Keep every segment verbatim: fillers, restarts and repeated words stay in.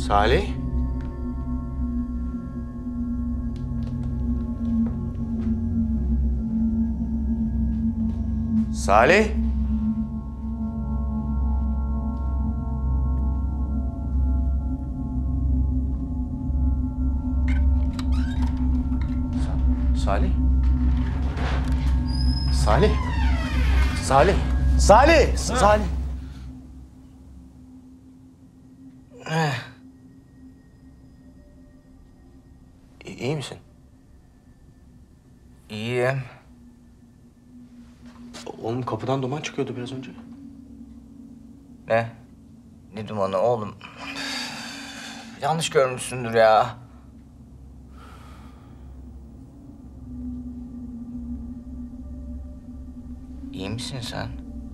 Salih? Salih? Salih? Salih? Salih? Salih! Salih! İyi misin? İyiyim. Oğlum kapıdan duman çıkıyordu biraz önce. Ne? Ne dumanı oğlum? Yanlış görmüşsündür ya. İyi misin sen?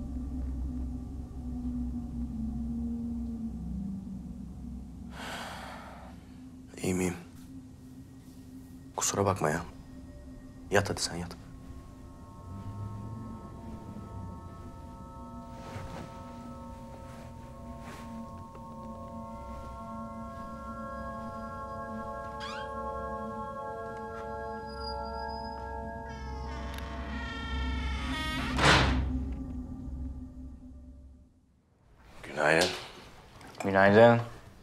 İyi miyim? Kusura bakma ya. Yat hadi sen yat. Günaydın. Günaydın.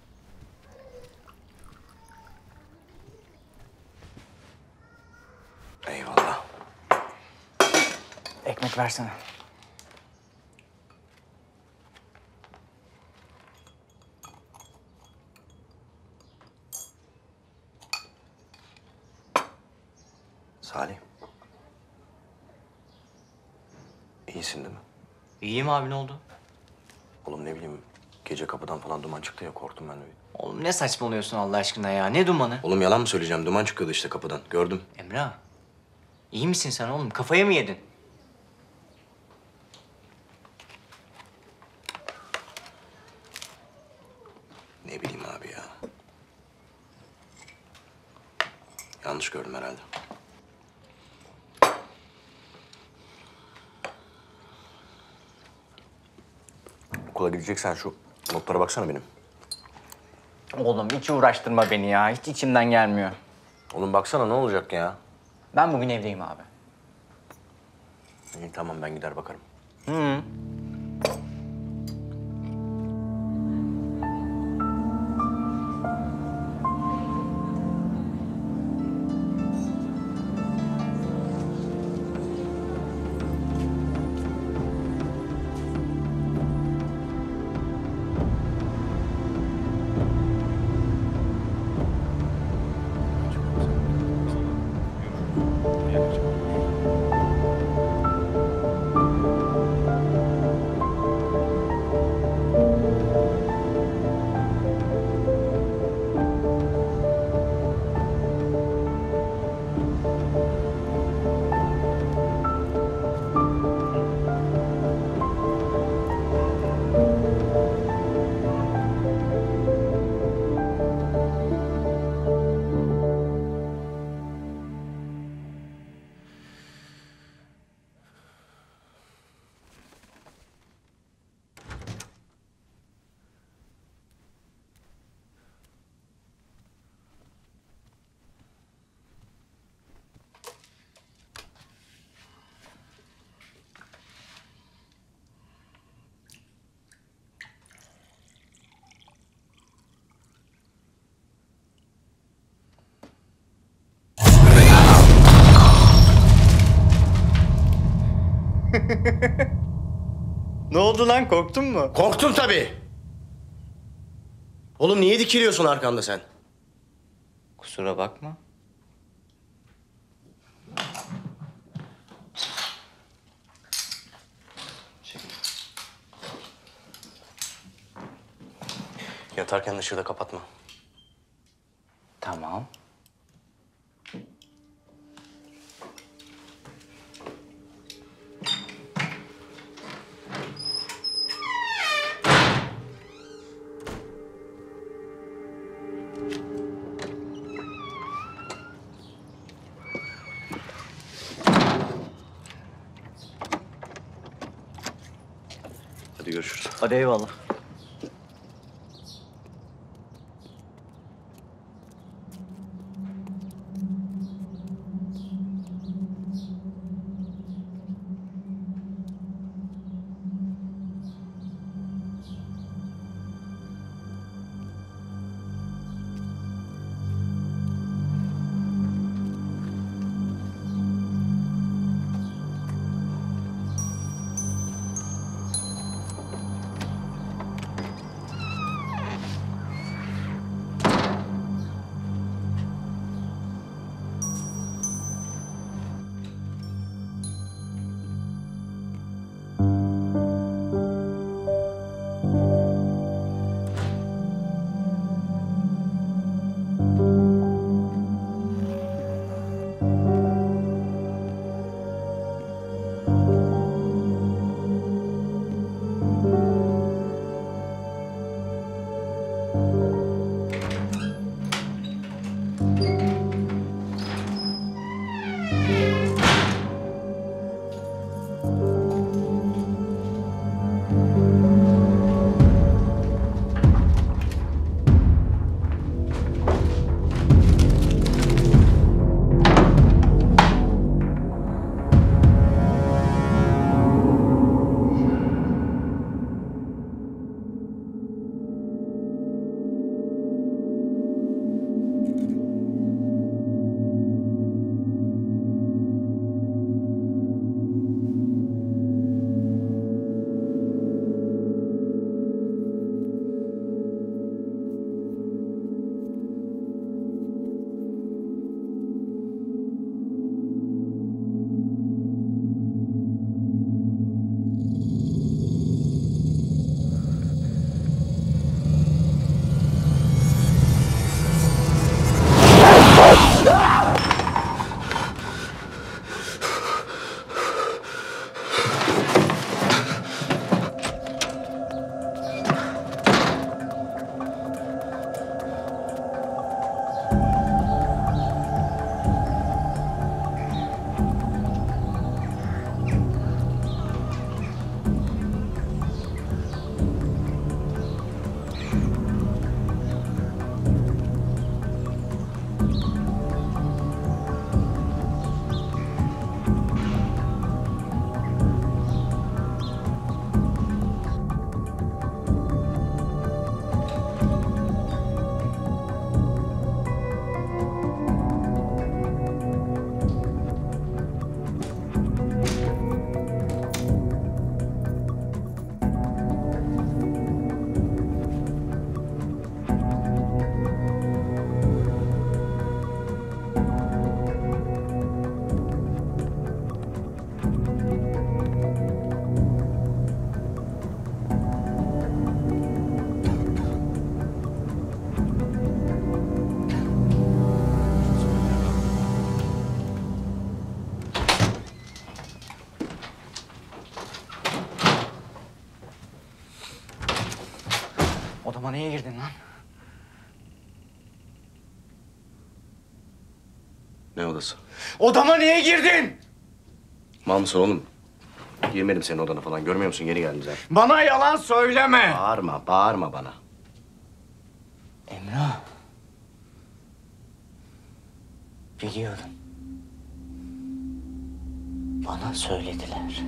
Eyvallah. Ekmek versene. Salih. İyisin değil mi? İyiyim abi, ne oldu? Oğlum ne bileyim, gece kapıdan falan duman çıktı ya, korktum ben de. Oğlum ne saçmalıyorsun Allah aşkına ya? Ne dumanı? Oğlum yalan mı söyleyeceğim? Duman çıkıyordu işte kapıdan. Gördüm. Emrah. İyi misin sen oğlum? Kafayı mı yedin? Ne bileyim abi ya. Yanlış gördüm herhalde. Okula gideceksen şu notlara baksana benim. Oğlum hiç uğraştırma beni ya. Hiç içimden gelmiyor. Oğlum baksana, ne olacak ya? Ben bugün evdeyim abi. İyi tamam, ben gider bakarım. Hı. Ne oldu lan? Korktun mu? Korktum tabii. Oğlum niye dikiliyorsun arkanda sen? Kusura bakma. Yatarken ışığı da kapatma. Tamam. Hadi görüşürüz. Hadi eyvallah. Odama niye girdin lan? Ne odası? Odama niye girdin? Mal mısın oğlum? Girmedim senin odana falan. Görmüyor musun? Yeni geldin zaten. Bana yalan söyleme. Bağırma, bağırma bana. Emrah. Biliyorum. Bana söylediler.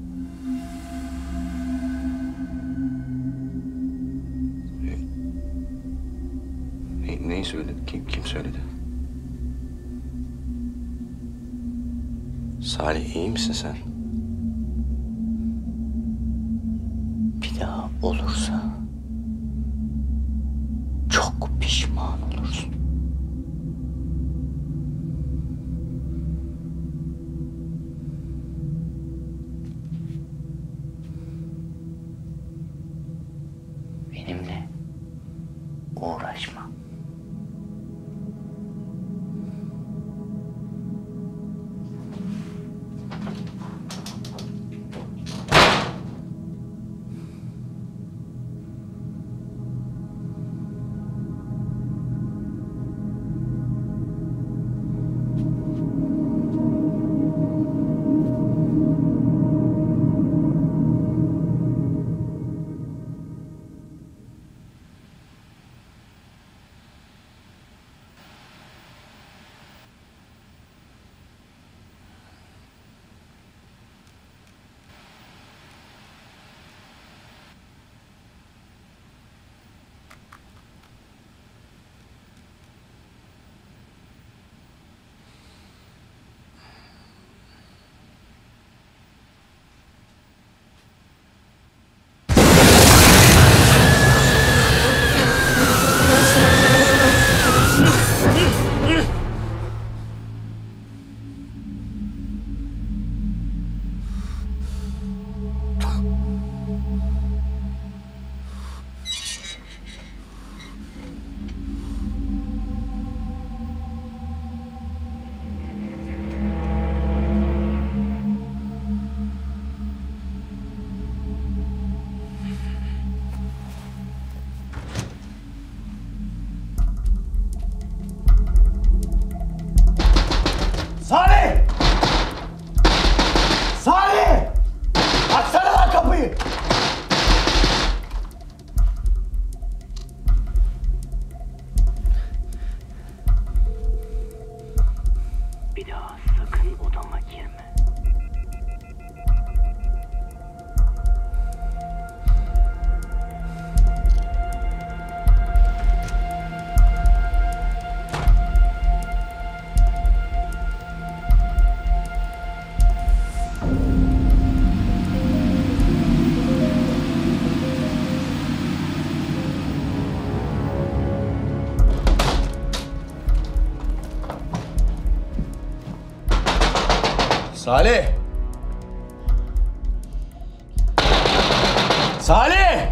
Ne, neyi söyledi? Kim, kim söyledi? Salih, iyi misin sen? Bir daha olursa çok pişman olursun. Benimle uğraşma. Salih! Salih!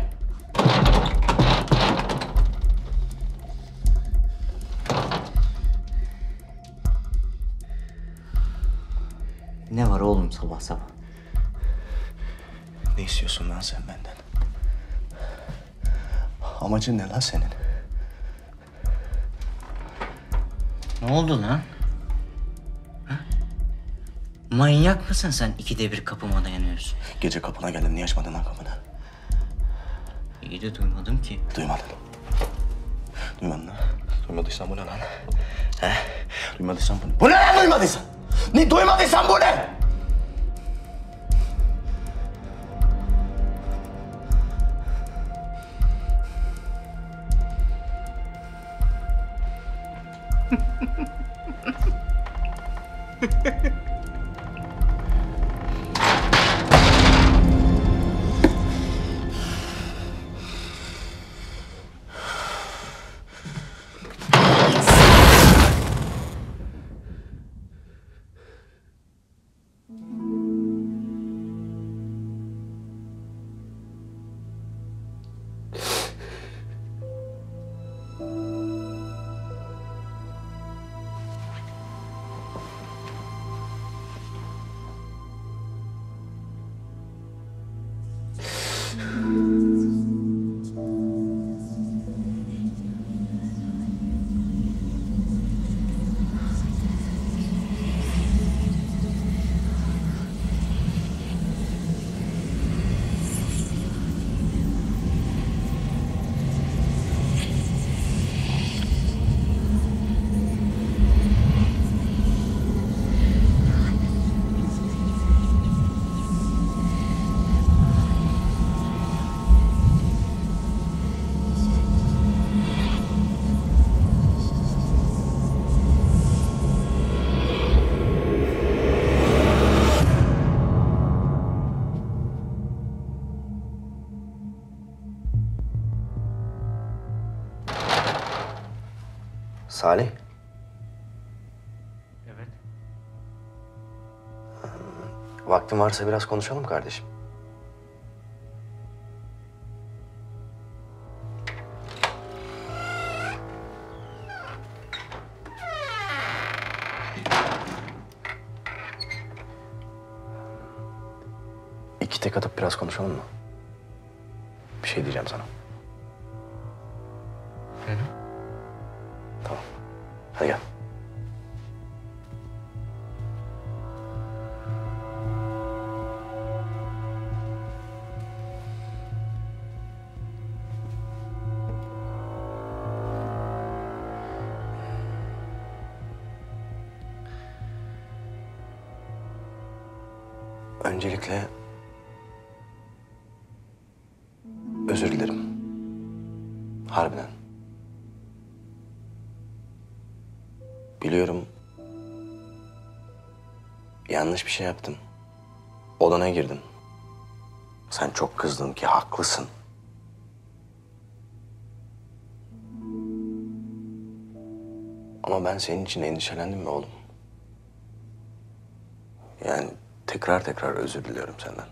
Ne var oğlum sabah sabah? Ne istiyorsun lan sen benden? Amacın ne lan senin? Ne oldu lan? Ha? Manyak mısın sen ikide bir kapıma dayanıyorsun? Gece kapına geldim, niye açmadın lan kapını? İyi de duymadım ki. Duymadın. Duymadın lan. Duymadıysan bu ne lan? He? Duymadıysan bu ne? Bu ne lan duymadıysan? Ne duymadıysan bu ne? Salih. Evet. Vaktin varsa biraz konuşalım kardeşim. İki tek atıp biraz konuşalım mı? Bir şey diyeceğim sana. Hı hı. Tamam. Hadi gel. Öncelikle özür dilerim. Harbiden. Biliyorum. Yanlış bir şey yaptım. Odana girdim. Sen çok kızdın ki haklısın. Ama ben senin için endişelendim mi oğlum? Yani tekrar tekrar özür diliyorum senden.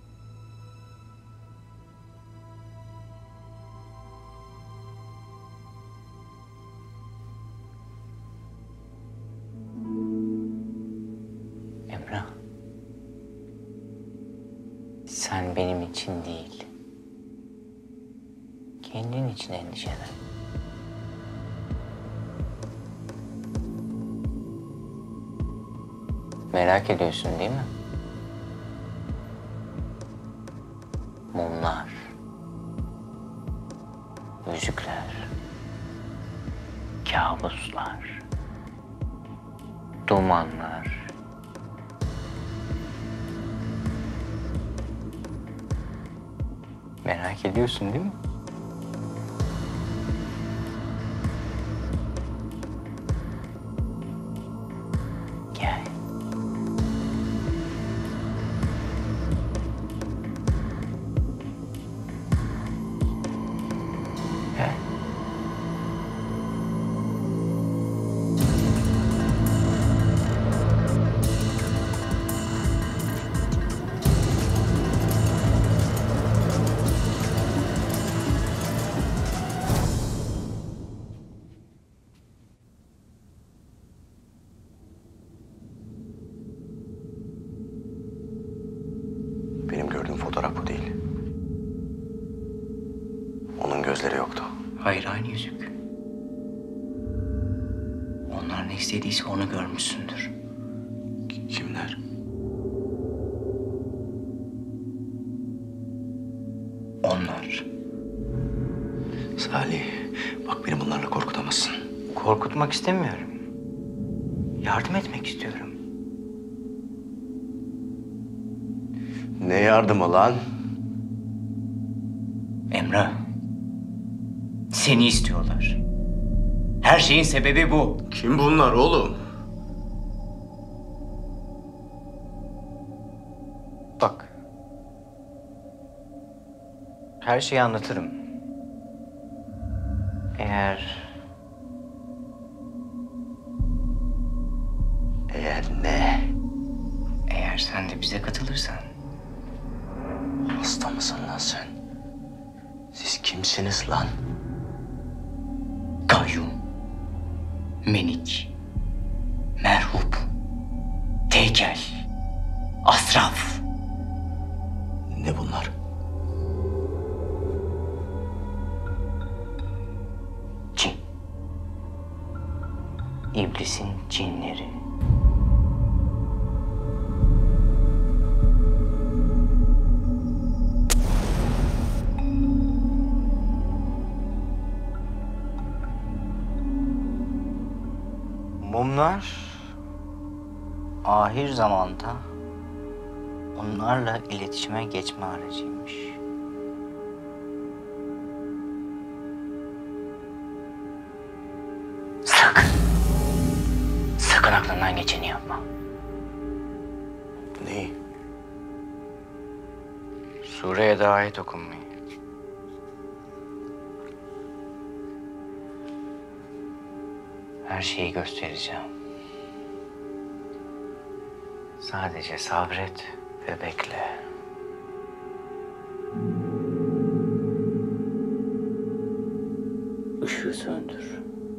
Emrah. Sen benim için değil, kendin için endişelen. Merak ediyorsun değil mi? Mumlar, müzikler, kabuslar, dumanlar. Merak ediyorsun değil mi? Gel. Gel. kere aynı yüzük. Onlar ne istediyse onu görmüşsündür. Kimler? Onlar. Salih, bak beni bunlarla korkutamazsın. Korkutmak istemiyorum. Yardım etmek istiyorum. Ne yardımı lan? Emrah. Seni istiyorlar. Her şeyin sebebi bu. Kim bunlar oğlum? Bak. Her şeyi anlatırım. Eğer... Eğer ne? Eğer sen de bize katılırsan. Hasta mısın lan sen? Siz kimsiniz lan? Kayyum, menik, merhup, teykel, asraf. Ne bunlar? Cin. İblisin cinleri. Mumlar ahir zamanda onlarla iletişime geçme aracıymış. Sakın, sakın aklından geçeni yapma. Neyi? Sureye de ayet okunmayı. Her şeyi göstereceğim. Sadece sabret ve bekle. Işığı söndür.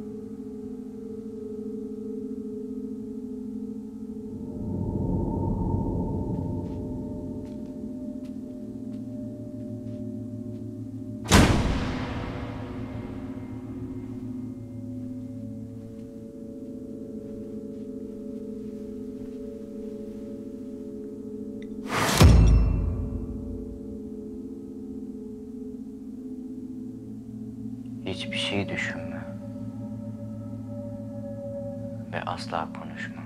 Hiçbir şey düşünme. Ve asla konuşma.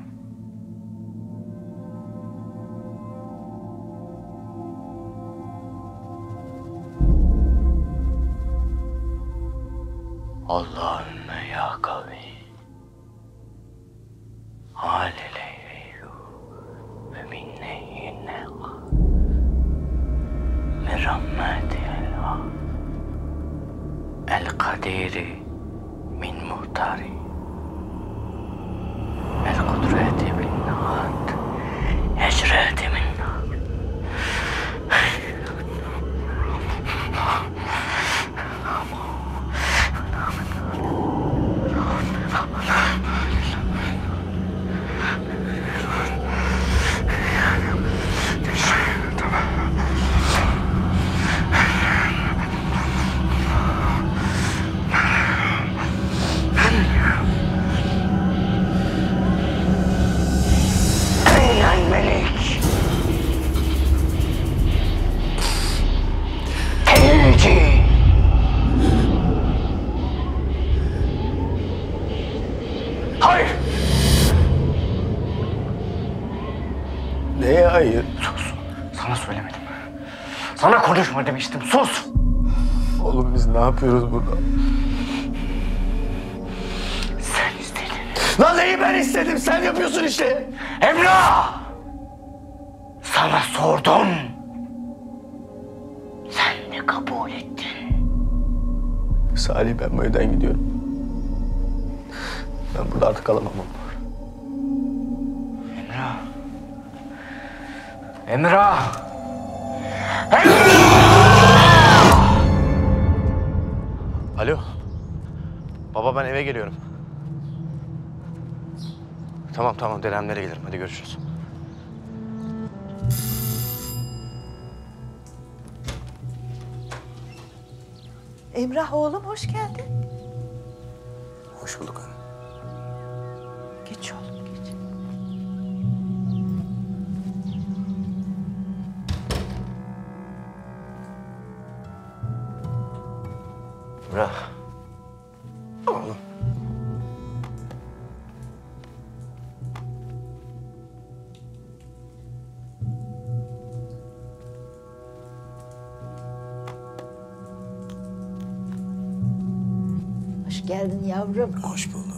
Allahümme ya kavi. Halileyyu ve minneyinne ve rahmetiyel el-kadiri min muhtari el-kudreti min nahat ecreti min Neye hayır? Sus. Sana söylemedim. Sana konuşma demiştim. Sus. Oğlum biz ne yapıyoruz burada? Sen istedin. Lan neyi ben istedim? Sen yapıyorsun işte. Emrah! Sana sordum. Sen de kabul ettin. Salih ben bu evden gidiyorum. Ben burada artık kalamam. Emrah. Emrah! Emrah! Alo. Baba ben eve geliyorum. Tamam tamam dedemlere gelirim. Hadi görüşürüz. Emrah oğlum hoş geldin. Hoş bulduk anne. Geç oğlum geç. Emrah. Oğlum. Hoş geldin yavrum. Hoş bulduk.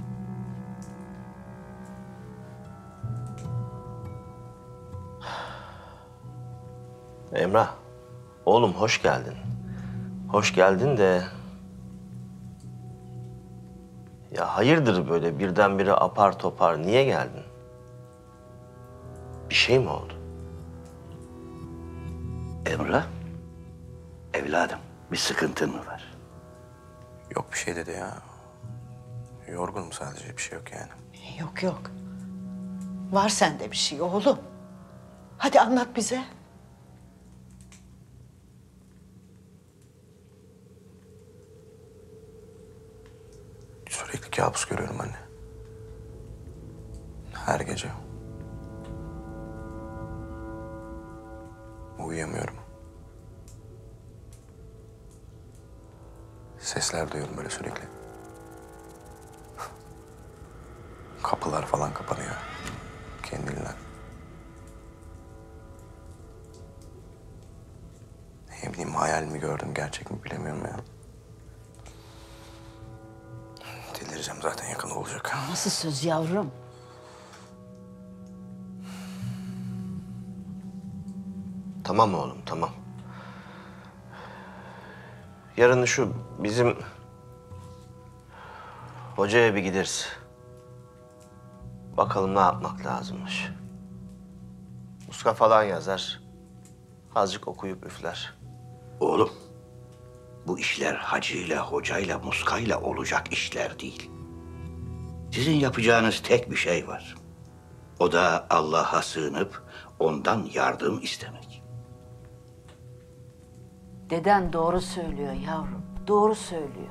Emrah, oğlum hoş geldin. Hoş geldin de... Ya hayırdır böyle birdenbire apar topar niye geldin? Bir şey mi oldu? Emrah, evladım bir sıkıntın mı var? Yok bir şey dedi ya. Yorgunum sadece, bir şey yok yani. Yok yok. Var sende bir şey oğlum. Hadi anlat bize. Sürekli kabus görüyorum anne. Her gece. Uyuyamıyorum. Sesler duyuyorum böyle sürekli. Kapılar falan kapanıyor. Kendiliğinden. Ne bileyim, hayal mi gördüm, gerçek mi bilemiyorum ya. Delireceğim zaten, yakın olacak. Nasıl söz yavrum? Tamam oğlum, tamam. Yarın şu bizim hocaya bir gideriz. Bakalım ne yapmak lazımmış. Muska falan yazar. Azıcık okuyup üfler. Oğlum, bu işler hacıyla, hocayla, muskayla olacak işler değil. Sizin yapacağınız tek bir şey var. O da Allah'a sığınıp ondan yardım istemek. Deden doğru söylüyor yavrum. Doğru söylüyor.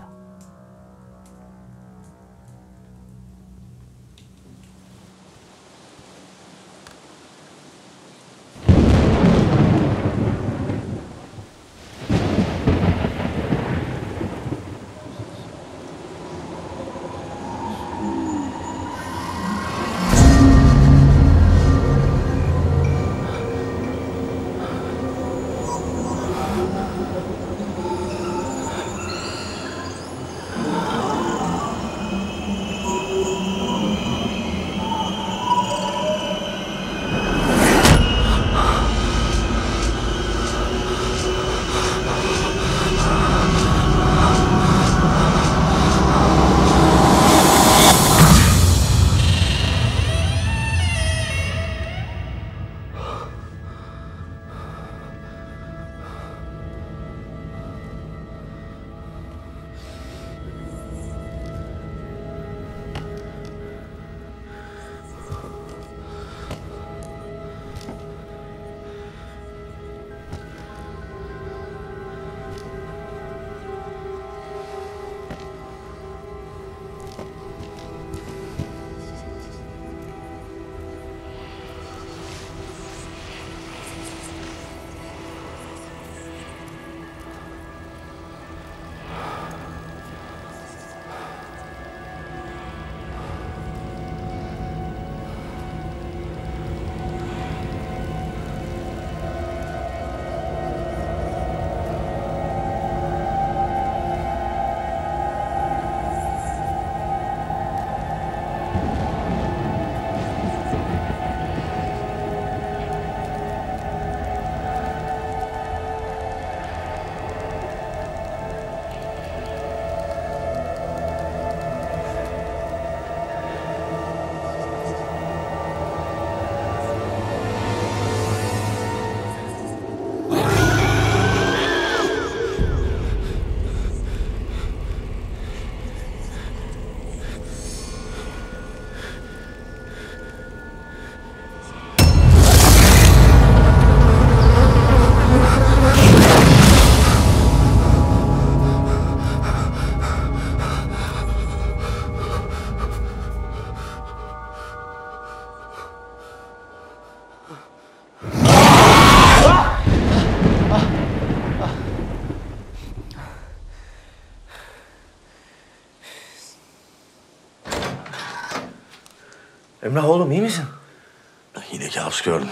Emrah oğlum iyi misin? Yine kabus gördüm.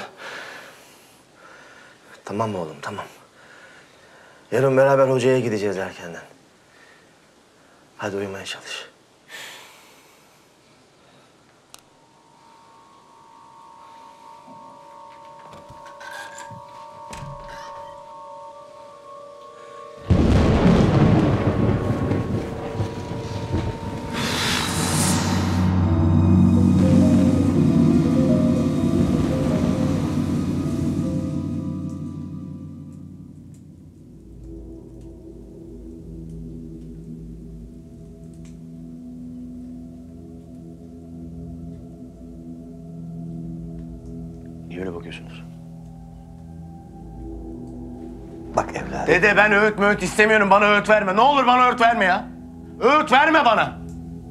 Tamam oğlum tamam. Yarın beraber hocaya gideceğiz erkenden. Hadi uyumaya çalış. Niye öyle bakıyorsunuz? Bak evladım. Dede ben öğüt möğüt istemiyorum. Bana öğüt verme. Ne olur bana öğüt verme ya. Öğüt verme bana.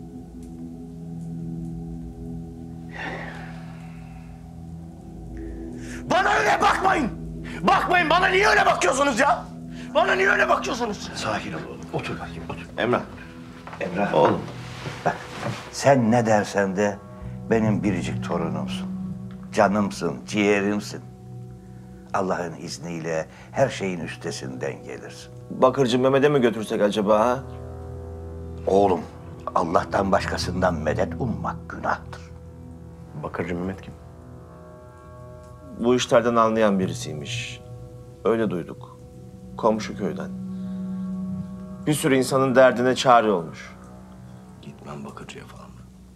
Bana öyle bakmayın. Bakmayın. Bana niye öyle bakıyorsunuz ya? Bana niye öyle bakıyorsunuz? Sakin ol oğlum. Otur bakayım otur. Emrah. Emrah. Oğlum. Bak sen ne dersen de benim biricik torunumsun. Canımsın, ciğerimsin. Allah'ın izniyle her şeyin üstesinden gelirsin. Bakırcı Mehmet'e mi götürsek acaba ha? Oğlum, Allah'tan başkasından medet ummak günahtır. Bakırcı Mehmet kim? Bu işlerden anlayan birisiymiş. Öyle duyduk. Komşu köyden. Bir sürü insanın derdine çare olmuş. Gitmem bakırcıya falan.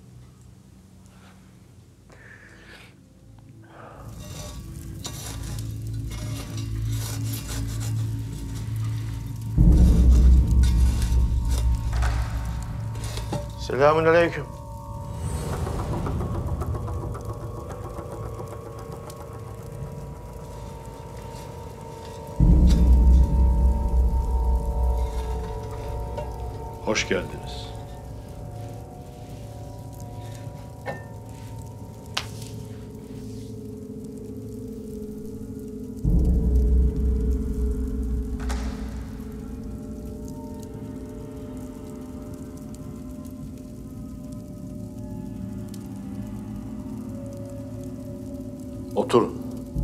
Selamünaleyküm. Hoş geldiniz. Oturun.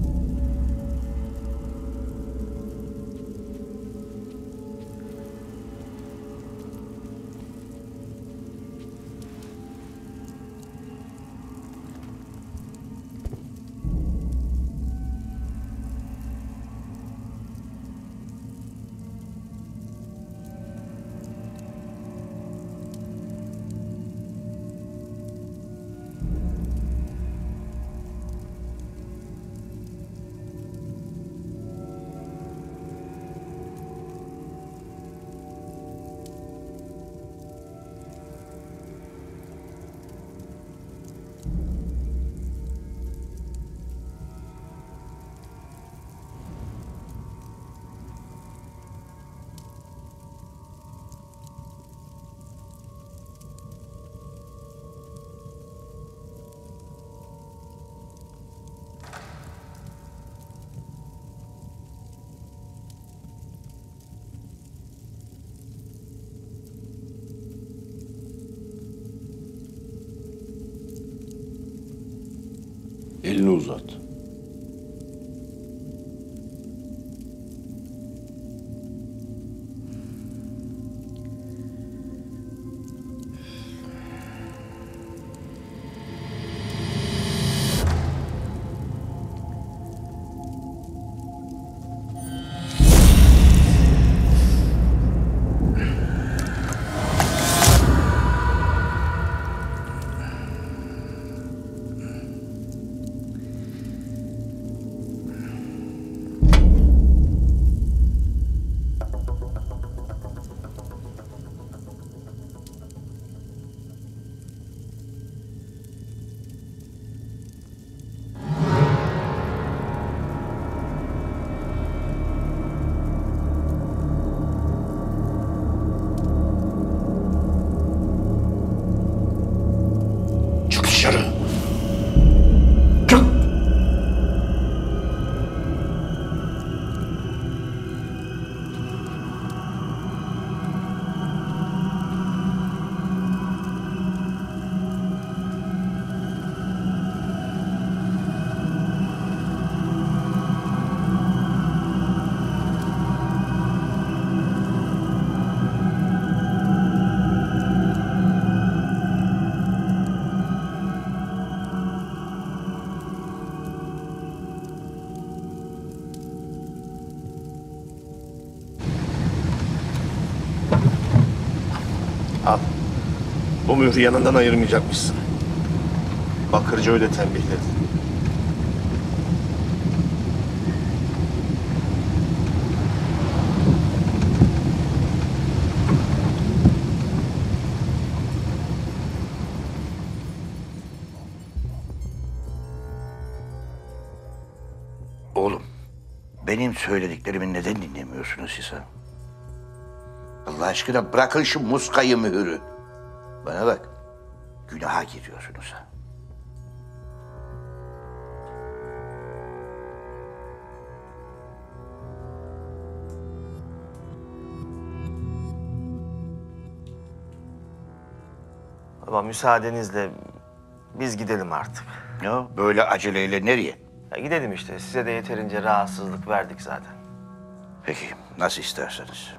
Elini uzat. Al. Bu mührü yanından ayırmayacakmışsın. Bakırcı öyle tembihledi. Oğlum, benim söylediklerimi neden dinlemiyorsunuz siz ha? Allah aşkına bırakın şu muskayı mühürü. Bana bak, günaha giriyorsunuz ha. Baba müsaadenizle biz gidelim artık. Ya böyle aceleyle nereye? Ya gidelim işte. Size de yeterince rahatsızlık verdik zaten. Peki, nasıl isterseniz.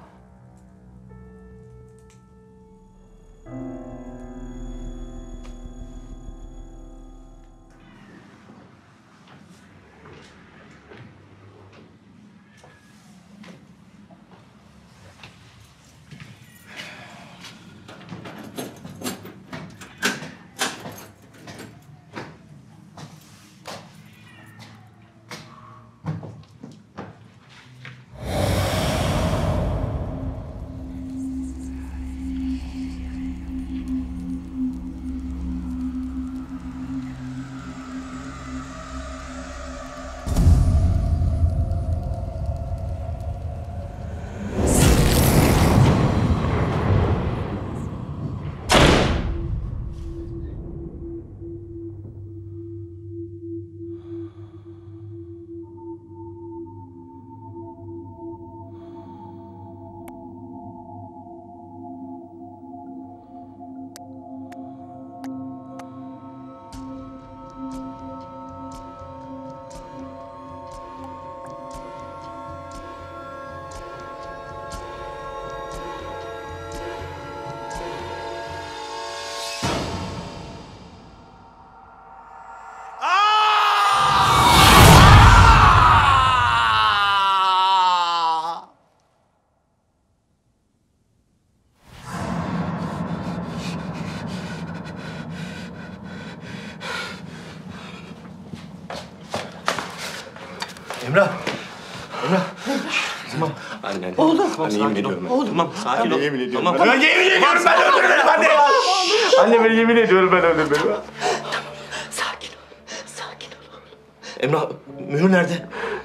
Emrah. Emrah. Tamam. Anne. Oğlum. Anne yemin ediyorum. ben. Oğlum. Tamam sakin ol. Yemin ediyorum. Tamam. Ben yemin ediyorum ben öldürmedim anne. Anne ben yemin ediyorum ben öldürmedim. Sakin ol. Sakin ol. Emrah, mühür nerede?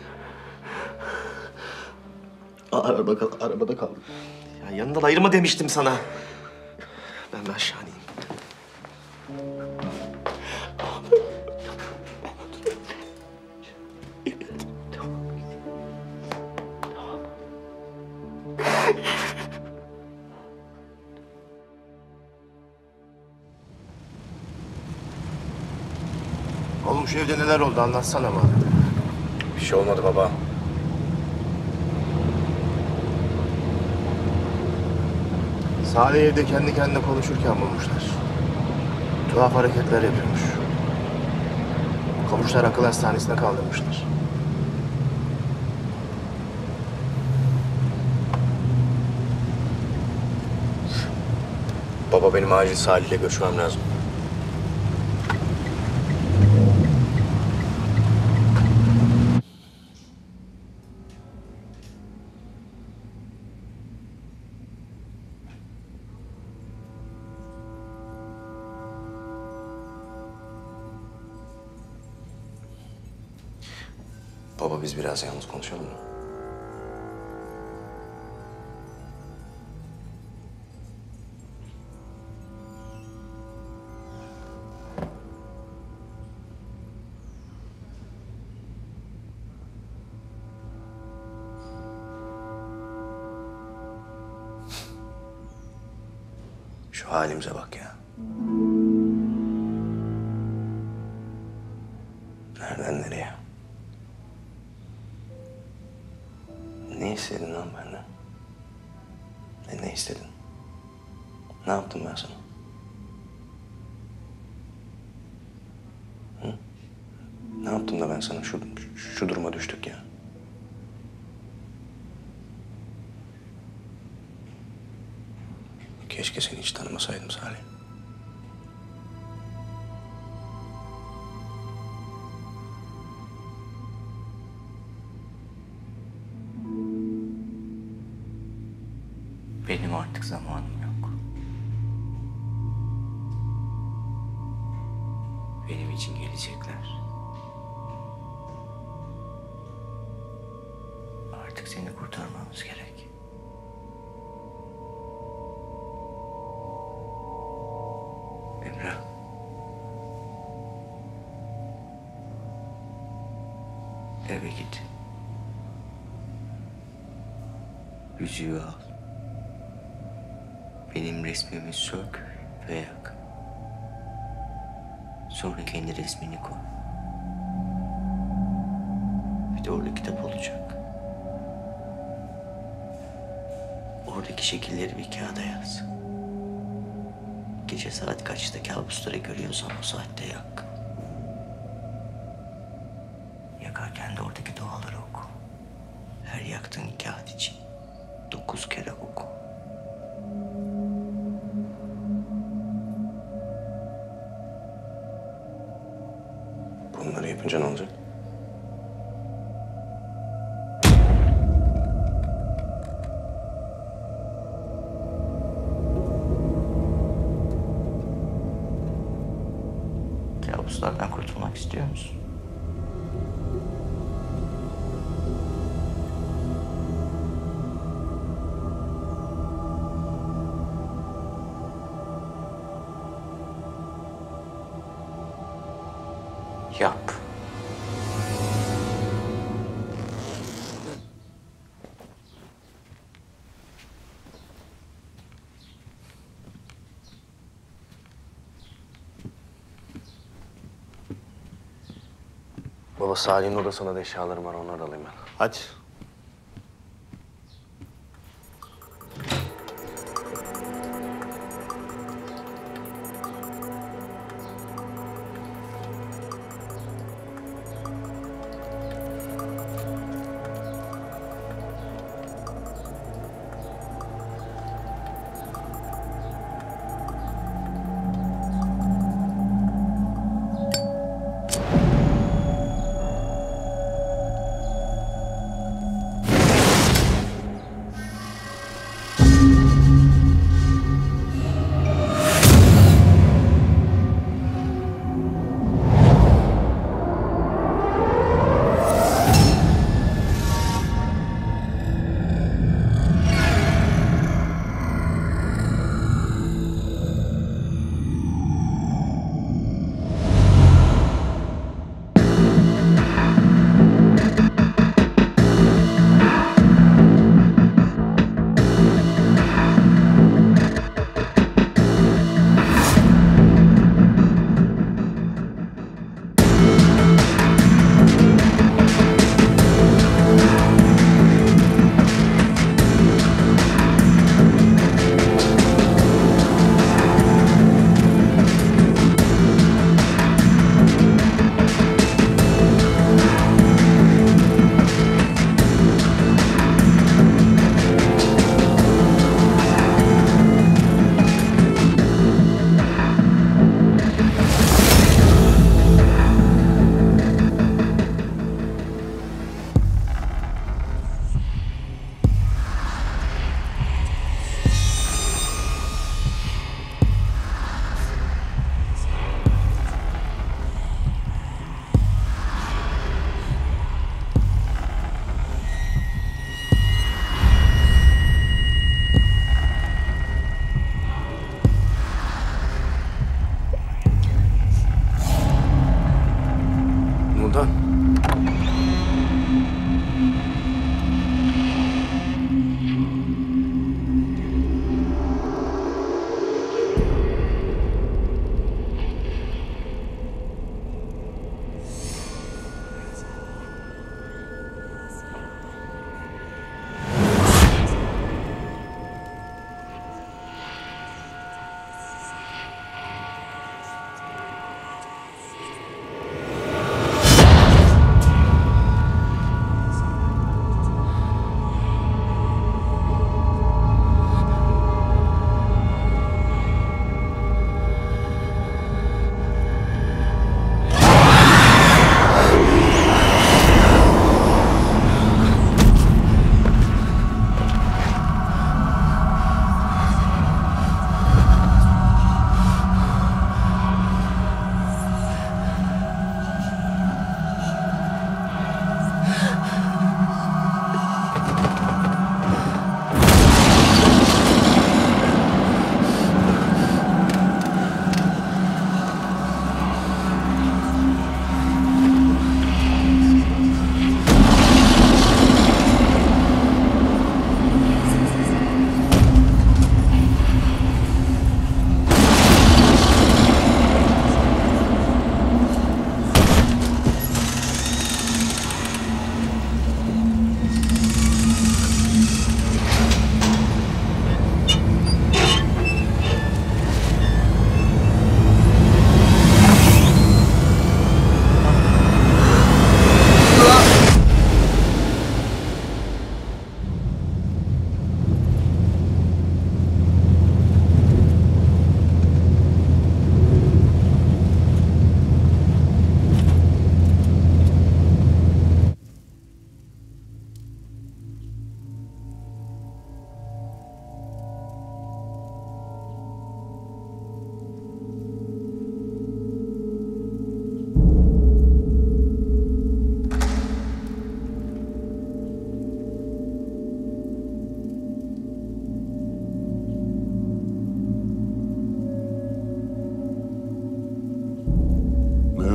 Aa, arabada, kal arabada kaldı. Ya yanından ayırma demiştim sana. Ben bir aşağı ineyim. Oğlum şu evde neler oldu anlatsana bana. Bir şey olmadı baba. Salih evde kendi kendine konuşurken bulmuşlar. Tuhaf hareketler yapıyormuş. Komşular akıl hastanesine kaldırmışlar. Baba benim acil Salih'le görüşmem lazım. Baba biz biraz yalnız konuşalım mı? Şu halimize bak ya. Nereden nereye? Ne istedin lan benden? Ne, ne istedin? Ne yaptım ben sana? Hı? Ne yaptım da ben sana şu, şu duruma düştük ya? Keşke seni hiç tanımasaydım Salih. Benim artık zamanım yok. Benim için gelecekler. Artık seni kurtarmamız gerek. Emrah. Eve git. Yüzüğü al. Benim resmimi sök ve yak. Sonra kendi resmini koy. Bir de orada kitap olacak. Oradaki şekilleri bir kağıda yaz. Gece saat kaçta kabusları görüyorsan o saatte yak. Yakarken de oradaki duaları oku. Her yaktığın kağıt için dokuz kere oku. Bunları yapınca ne olacak? Kabuslardan kurtulmak istiyor musun? Yap. Baba Salih'in odasında da eşyalarım var, onları da alayım ben. Hadi.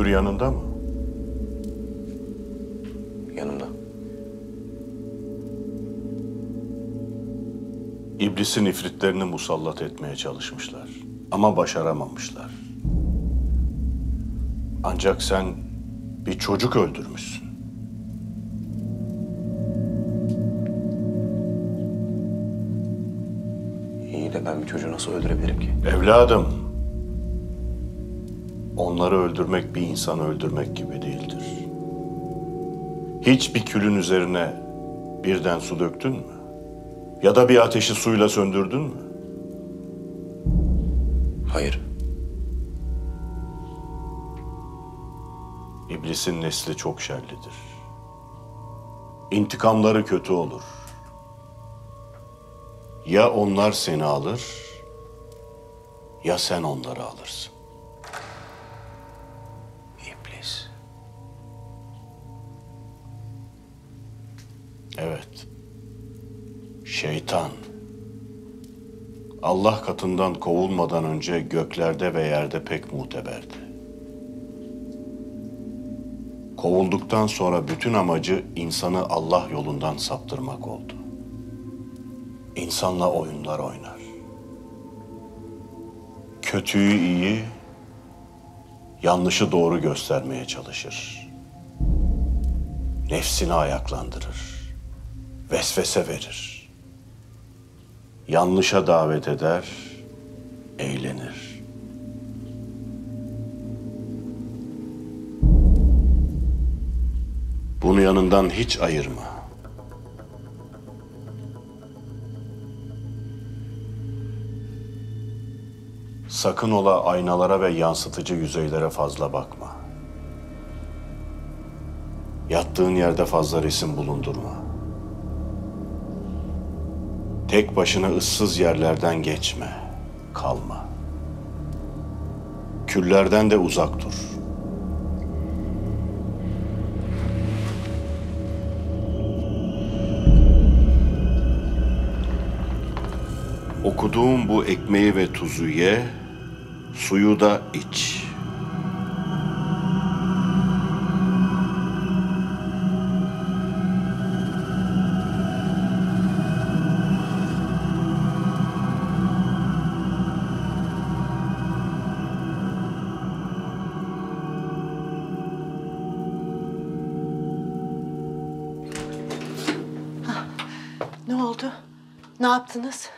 yanında mı? Yanımda. İblisin ifritlerini musallat etmeye çalışmışlar. Ama başaramamışlar. Ancak sen bir çocuk öldürmüşsün. İyi de ben bir çocuğu nasıl öldürebilirim ki? Evladım, onları öldürmek bir insanı öldürmek gibi değildir. Hiç bir külün üzerine birden su döktün mü? Ya da bir ateşi suyla söndürdün mü? Hayır. İblisin nesli çok şerlidir. İntikamları kötü olur. Ya onlar seni alır, ya sen onları alırsın. İblis. Evet. Şeytan. Allah katından kovulmadan önce göklerde ve yerde pek muteberdi. Kovulduktan sonra bütün amacı insanı Allah yolundan saptırmak oldu. İnsanla oyunlar oynar. Kötüyü iyi, yanlışı doğru göstermeye çalışır. Nefsini ayaklandırır. Vesvese verir. Yanlışa davet eder, eğlenir. Bunu yanından hiç ayırma. Sakın ola aynalara ve yansıtıcı yüzeylere fazla bakma. Yattığın yerde fazla resim bulundurma. Tek başına ıssız yerlerden geçme, kalma. Küllerden de uzak dur. Okuduğum bu ekmeği ve tuzu ye, suyu da iç. Ne oldu? Ne yaptınız?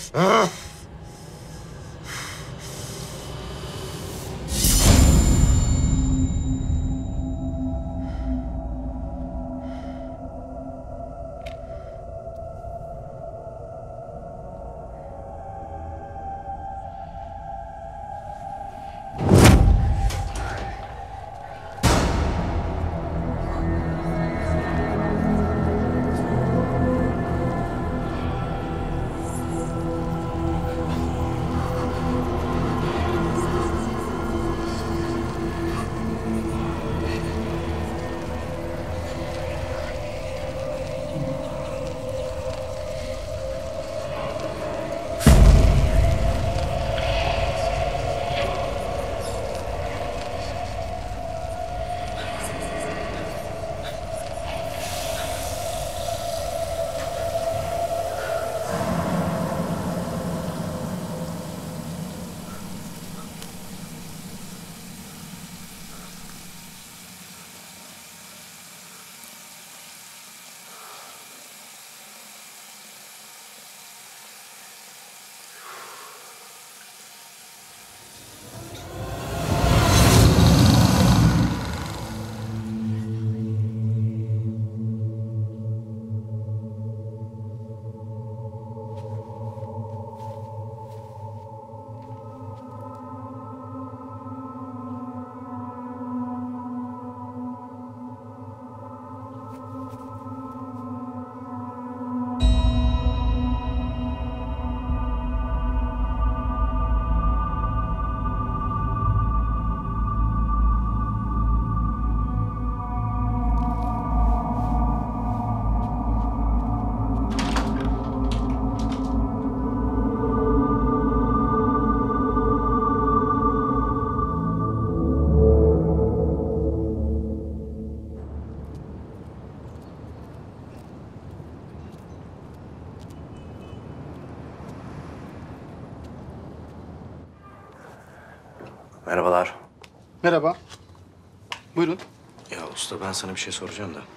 Merhabalar. Merhaba. Buyurun. Ya usta ben sana bir şey soracağım da.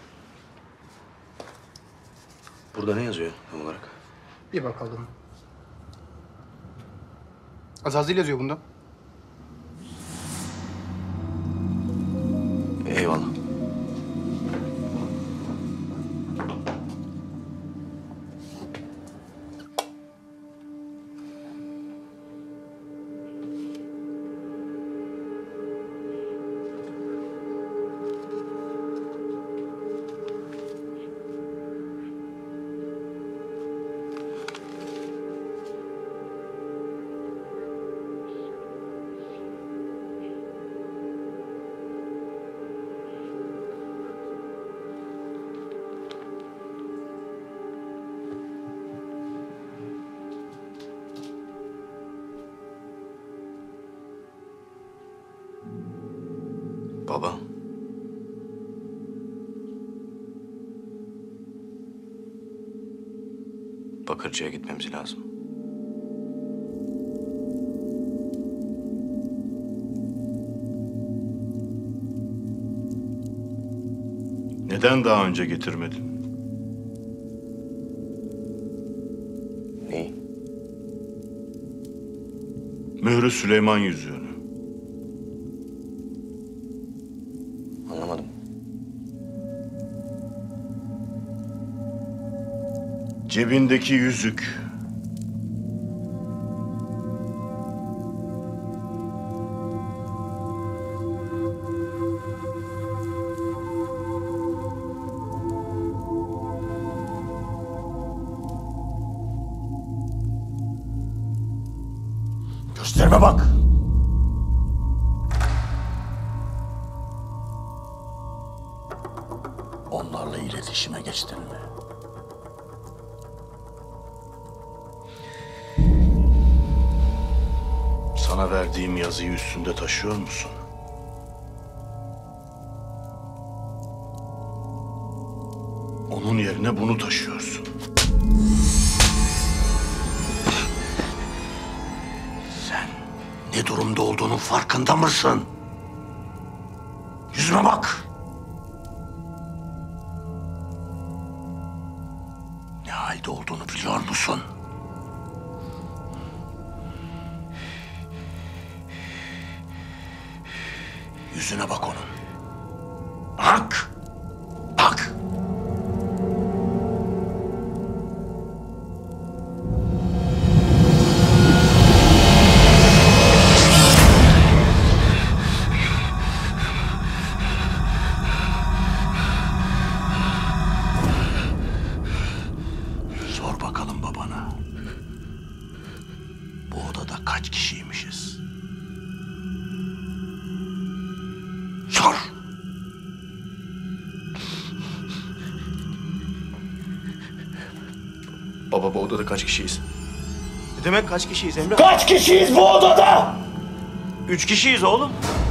Burada ne yazıyor tam olarak? Bir bakalım. Azazil yazıyor bunda. Eyvallah. Baba. Bakırcı'ya gitmemiz lazım. Neden daha önce getirmedin? Neyi? Mührü Süleyman yüzüğünü. Anlamadım. Cebindeki yüzük. Gösterime bak. Onlarla iletişime geçtin mi? Sana verdiğim yazıyı üstünde taşıyor musun? Onun yerine bunu taşıyorsun. Sen ne durumda olduğunun farkında mısın? Yüzüme bak. Ne halde olduğunu biliyor musun? Yüzüne bak onun. Bak! Bak! Sor bakalım babana. Bu odada kaç kişiymişiz? Sor! Baba bu odada kaç kişiyiz? Ne demek kaç kişiyiz Emrah? Kaç kişiyiz bu odada? Üç kişiyiz oğlum.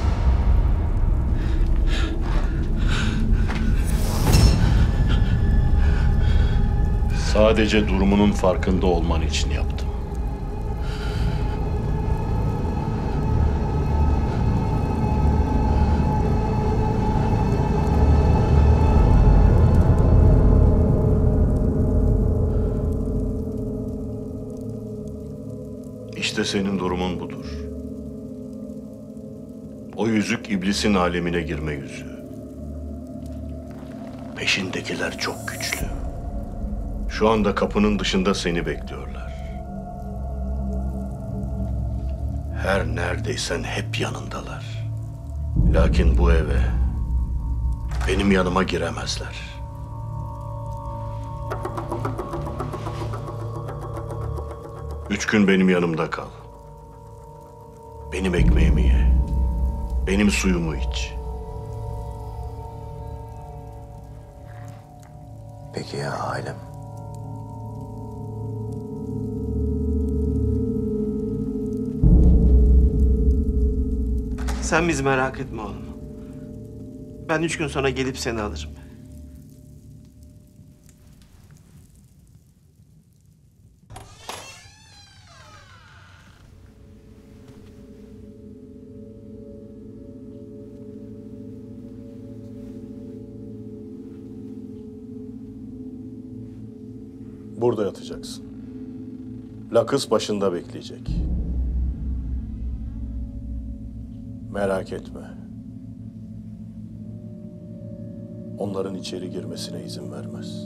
Sadece durumunun farkında olman için yaptım. İşte senin durumun budur. O yüzük iblisin alemine girme yüzüğü. Peşindekiler çok güçlü. Şu anda kapının dışında seni bekliyorlar. Her neredeysen hep yanındalar. Lakin bu eve benim yanıma giremezler. Üç gün benim yanımda kal. Benim ekmeğimi ye. Benim suyumu iç. Peki ya ailem? Sen bizi merak etme oğlum. Ben üç gün sonra gelip seni alırım. Burada yatacaksın. Lakıs başında bekleyecek. Merak etme. Onların içeri girmesine izin vermez.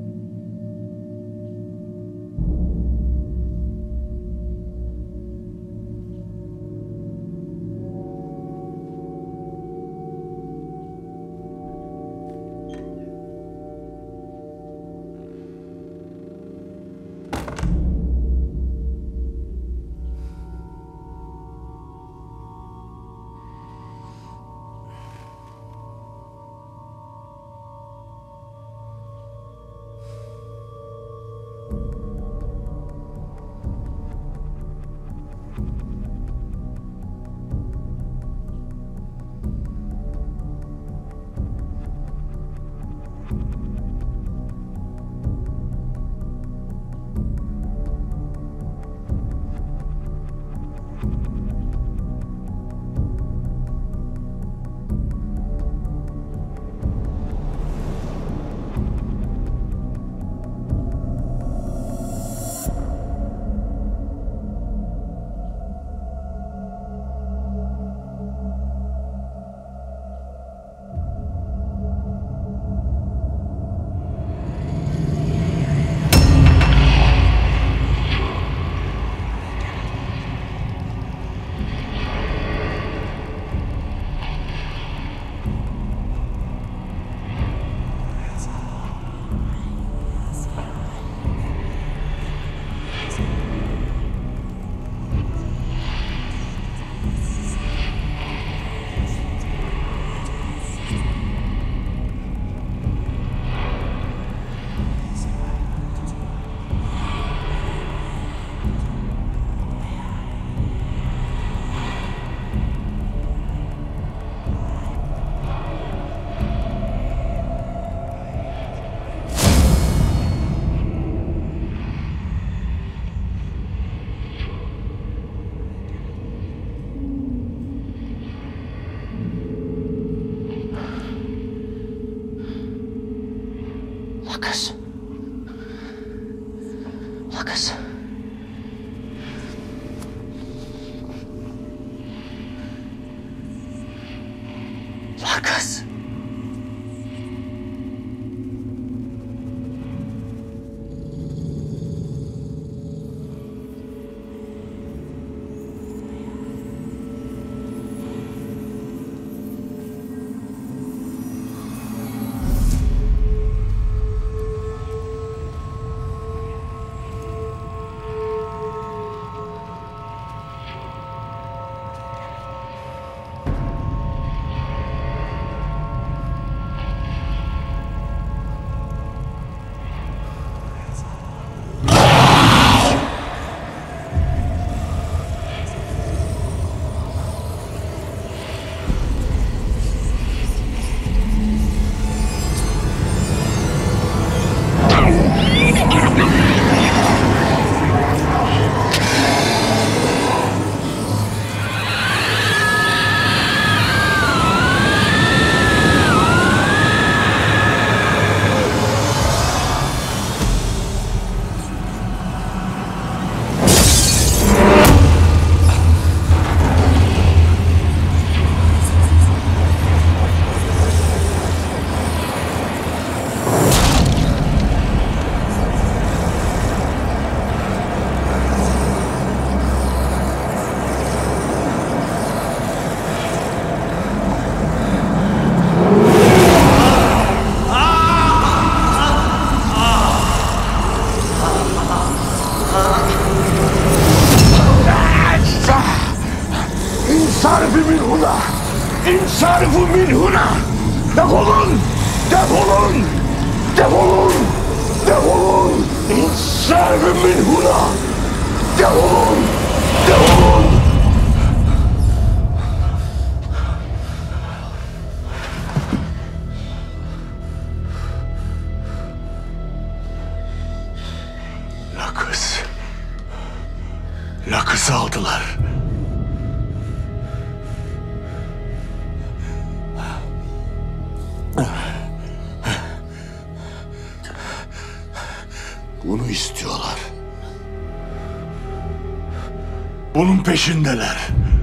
Kız. La kız. Kız. İnsarifu min huna! Defolun! Defolun! Defolun! Defolun! İnsarifu min huna! Defolun! Defolun! La kız. La kızı aldılar. Bunu istiyorlar. Bunun peşindeler.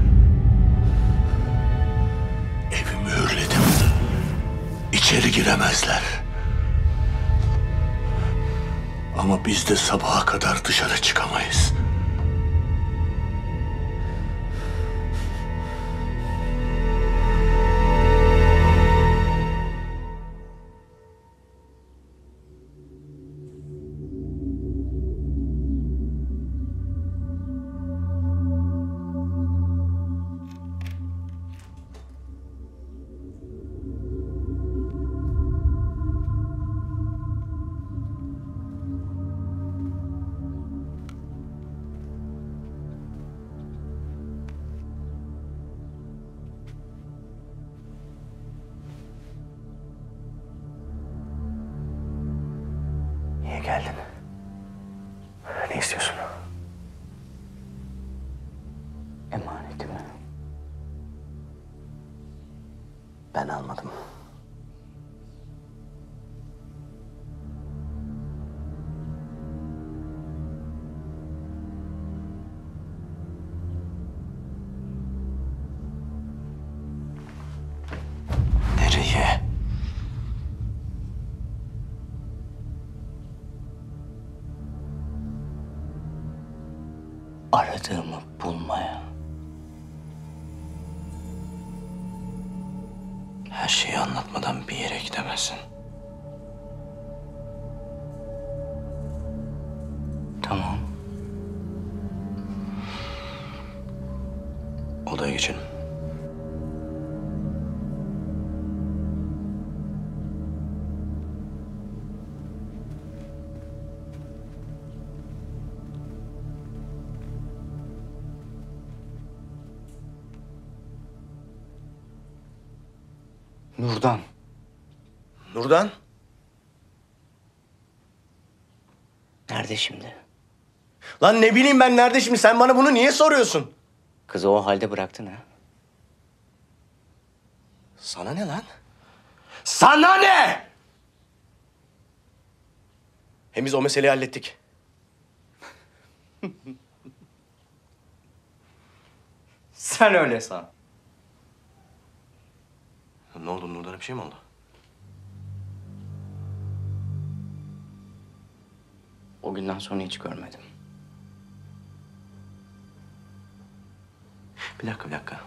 Evi mühürledim. İçeri giremezler. Ama biz de sabaha kadar dışarı çıkamayız. Niye geldin? Ne istiyorsun? Emanetimi ben almadım. Nereye? Aradığımı bulmaya. Her şeyi anlatmadan bir yere gidemezsin. Tamam. Odaya geçelim. Nurdan. Nurdan? Nerede şimdi? Lan ne bileyim ben nerede şimdi? Sen bana bunu niye soruyorsun? Kızı o halde bıraktın ha? Sana ne lan? Sana ne? Hem biz o meseleyi hallettik. Sen öyle san. Ne oldu? Nurdan'a bir şey mi oldu? O günden sonra hiç görmedim. Bir dakika, bir dakika.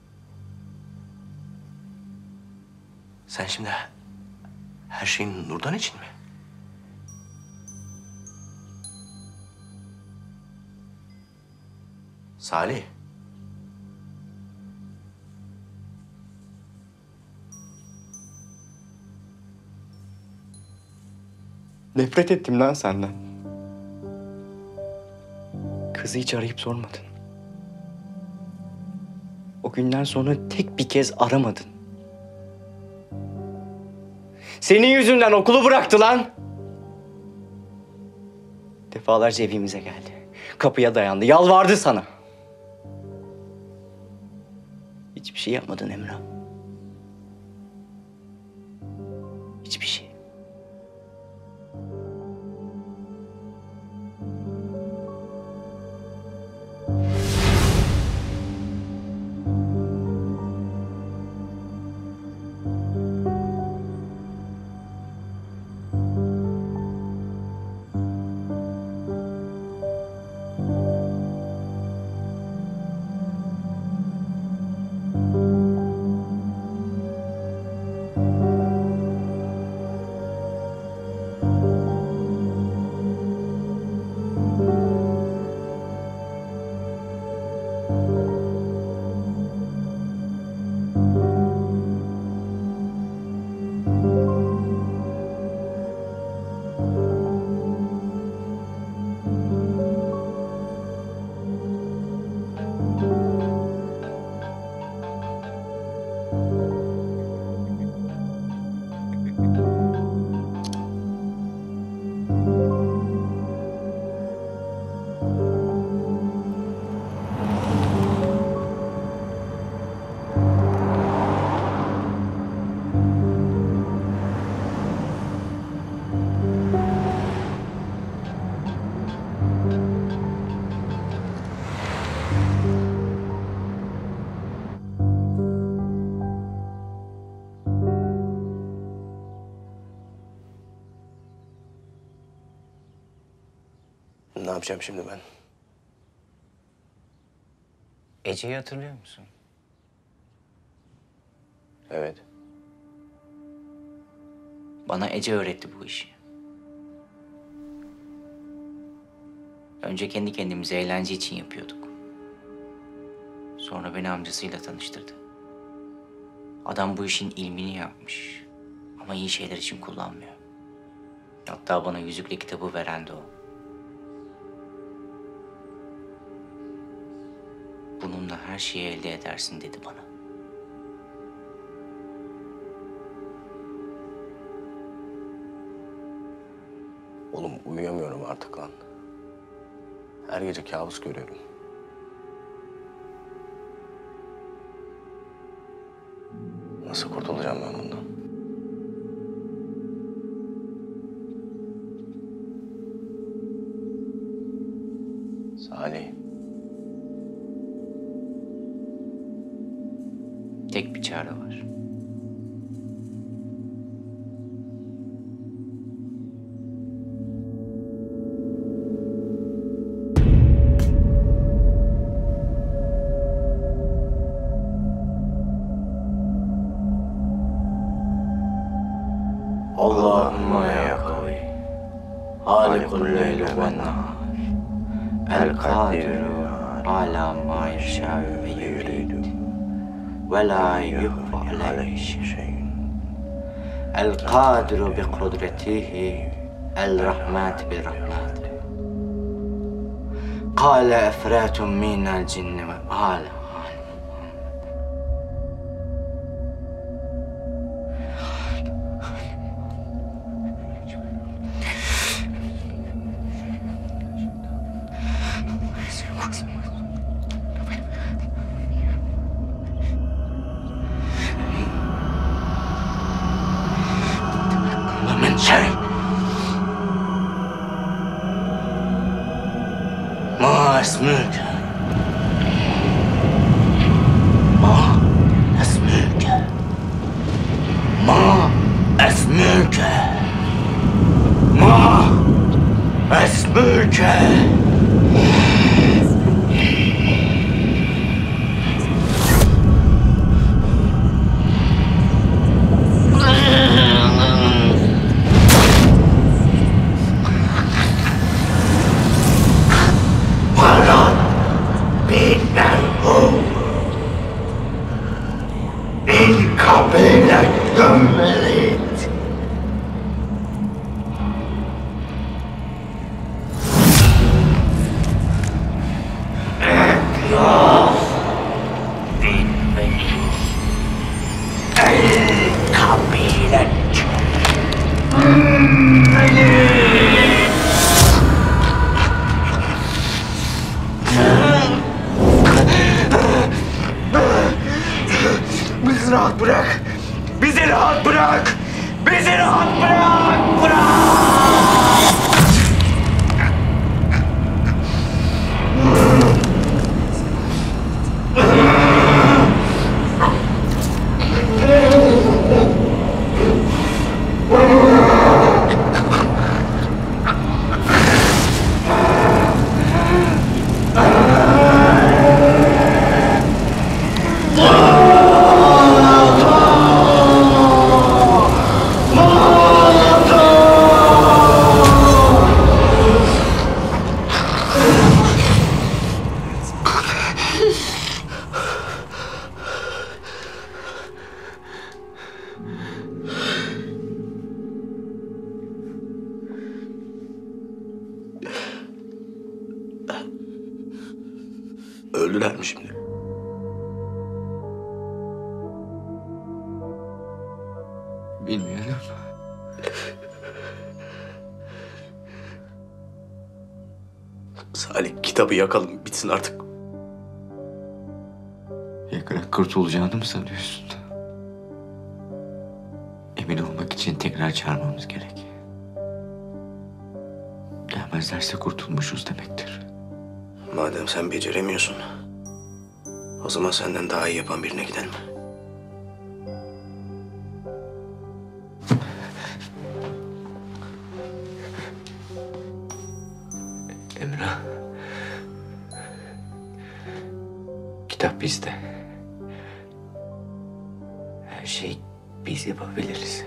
Sen şimdi her şeyin Nurdan için mi? Salih. Nefret ettim lan senden. Kızı hiç arayıp sormadın. O günden sonra tek bir kez aramadın. Senin yüzünden okulu bıraktı lan. Defalarca evimize geldi. Kapıya dayandı, yalvardı sana. Hiçbir şey yapmadın Emrah. Hiçbir şey. Ne yapacağım şimdi ben? Ece'yi hatırlıyor musun? Evet. Bana Ece öğretti bu işi. Önce kendi kendimize eğlence için yapıyorduk. Sonra beni amcasıyla tanıştırdı. Adam bu işin ilmini yapmış. Ama iyi şeyler için kullanmıyor. Hatta bana yüzükle kitabı veren de o. Bununla her şeyi elde edersin dedi bana. Oğlum uyuyamıyorum artık lan. Her gece kabus görüyorum. Nasıl kurtulacağım ben bundan? Salih. Tek bir çare var. Allahümme ya kavi. Halikul leyli ve nahar. El kadiru ala ma yeşâ'u ve yuridu. Ve la yuhfa aleyhi şeyin. El kadiru bi kudretihi. El rahmat bi rahmatihi. Kâle efrâtun minel cinni ve âle. ما اسمك؟ ما اسمك؟ önce. Bana binler ol. İlk kabile gömmeli. Bizi rahat bırak. Bizi rahat bırak. Bizi rahat bırak. Bırak. Öldüler mi şimdi? Bilmiyorum. Salih, kitabı yakalım, bitsin artık. Yakarak kurtulacağını mı sanıyorsun? Emin olmak için tekrar çağırmamız gerek. Gelmezlerse kurtulmuşuz demektir. Madem sen beceremiyorsun, o zaman senden daha iyi yapan birine gidelim. Emrah. Kitap bizde. Her şeyi biz yapabiliriz.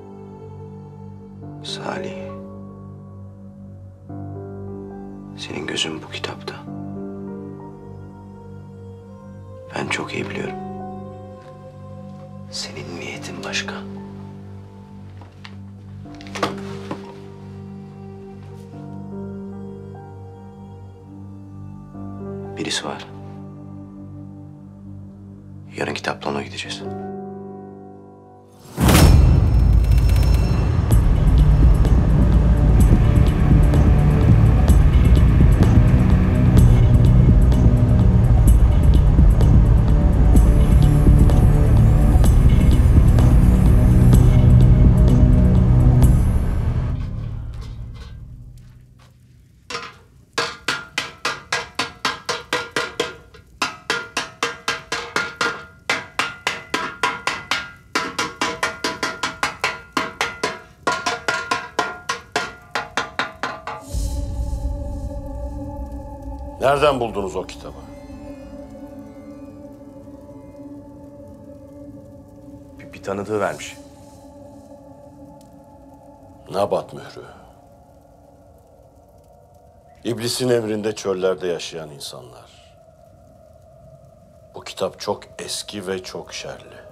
Salih, senin gözün bu kitapta. Ben çok iyi biliyorum. Senin niyetin başka. Birisi var. Yarın kitapla ona gideceğiz. Nereden buldunuz o kitabı? Bir, bir tanıdığı vermiş. Nabat mührü. İblisin emrinde çöllerde yaşayan insanlar. Bu kitap çok eski ve çok şerli.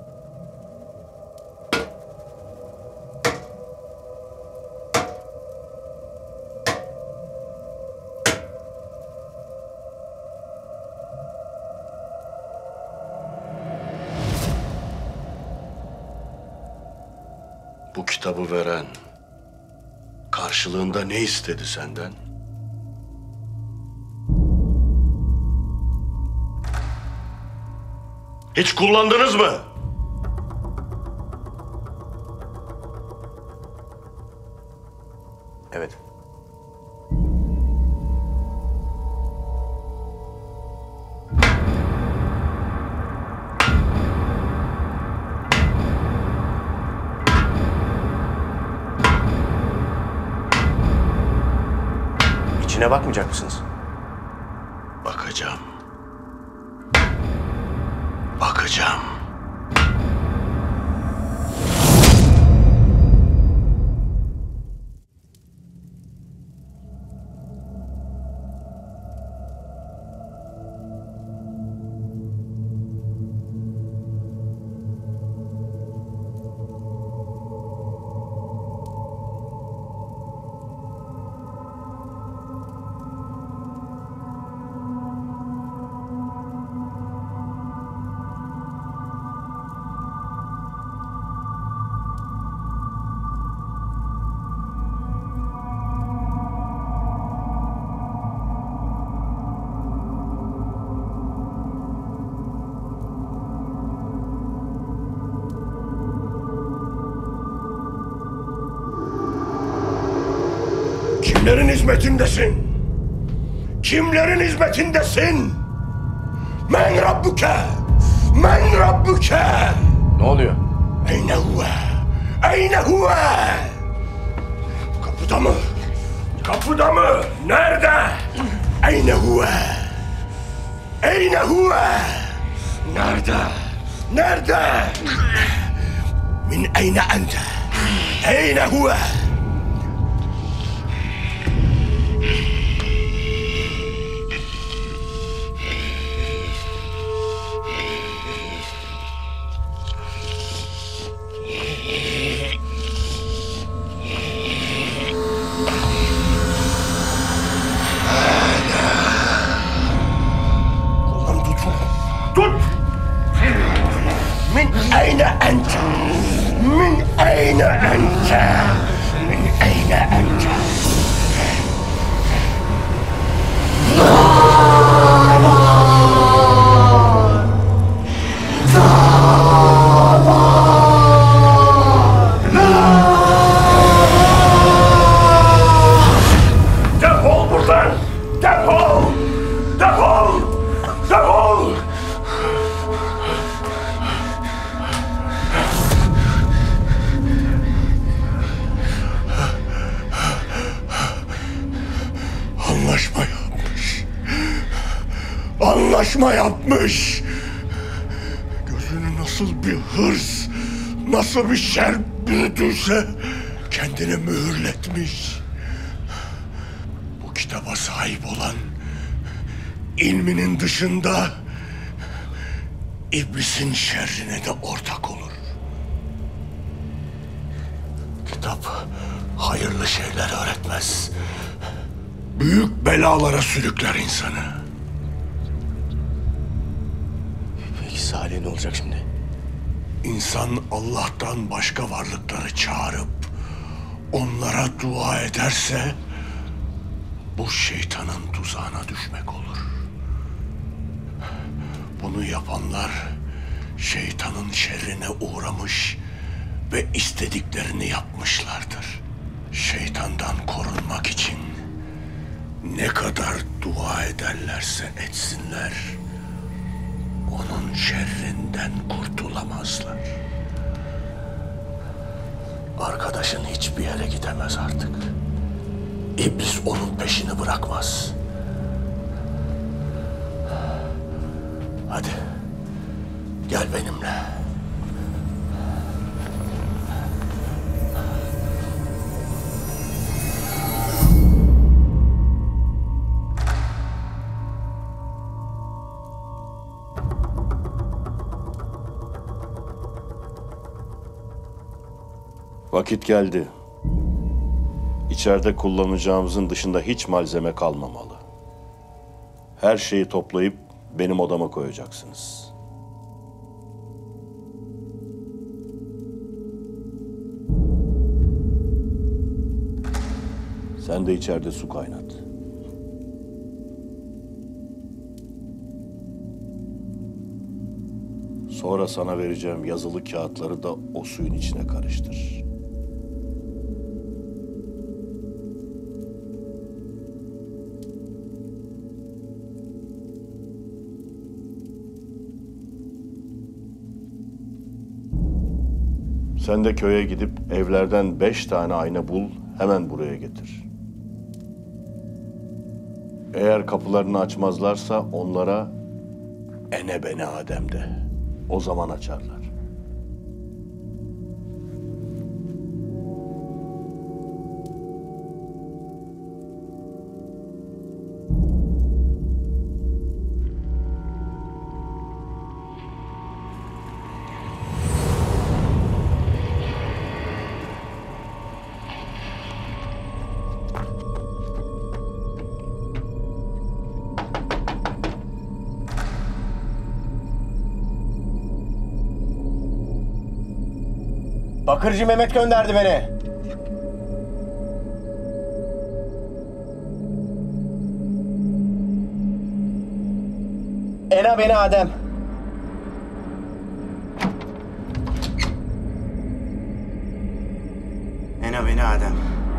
Bu kitabı veren karşılığında ne istedi senden? Hiç kullandınız mı? Evet. İşine bakmayacak mısınız? Bakacağım. Bakacağım. Kimlerin hizmetindesin? Kimlerin hizmetindesin? Men Rabbuke! Men Rabbuke! Ne oluyor? Eyne huve! Eyne huve! Kapıda mı? Kapıda mı? Nerede? Eyne huve! Eyne huve! Nerede? Nerede? Min eyne ente? Eyne huve! أين أنت؟ من أين أنت؟ من أين أنت؟ Defol buradan! Defol! Defol! Defol! Anlaşma yapmış. Anlaşma yapmış. Gözünü nasıl bir hırs, nasıl bir şer büyütürse kendine mühürletmiş. Bu kitaba sahip olan ilminin dışında iblisin şerrine de ortak olur. Kitap hayırlı şeyler öğretmez. Büyük belalara sürükler insanı. Peki Salih ne olacak şimdi? İnsan Allah'tan başka varlıkları çağırıp onlara dua ederse bu şeytanın tuzağına düşmek olur. Bunu yapanlar şeytanın şerrine uğramış ve istediklerini yapmışlardır. Şeytandan korunmak için ne kadar dua ederlerse etsinler, onun şerrinden kurtulamazlar. Arkadaşın hiçbir yere gidemez artık. İblis onun peşini bırakmaz. Hadi, gel benimle. Vakit geldi. İçeride kullanacağımızın dışında hiç malzeme kalmamalı. Her şeyi toplayıp benim odama koyacaksınız. Sen de içeride su kaynat. Sonra sana vereceğim yazılı kağıtları da o suyun içine karıştır. Sen de köye gidip evlerden beş tane ayna bul, hemen buraya getir. Eğer kapılarını açmazlarsa onlara ene bene Adem de. O zaman açarlar. Bakırcı Mehmet gönderdi beni. Ena beni Adem. Ena beni Adem.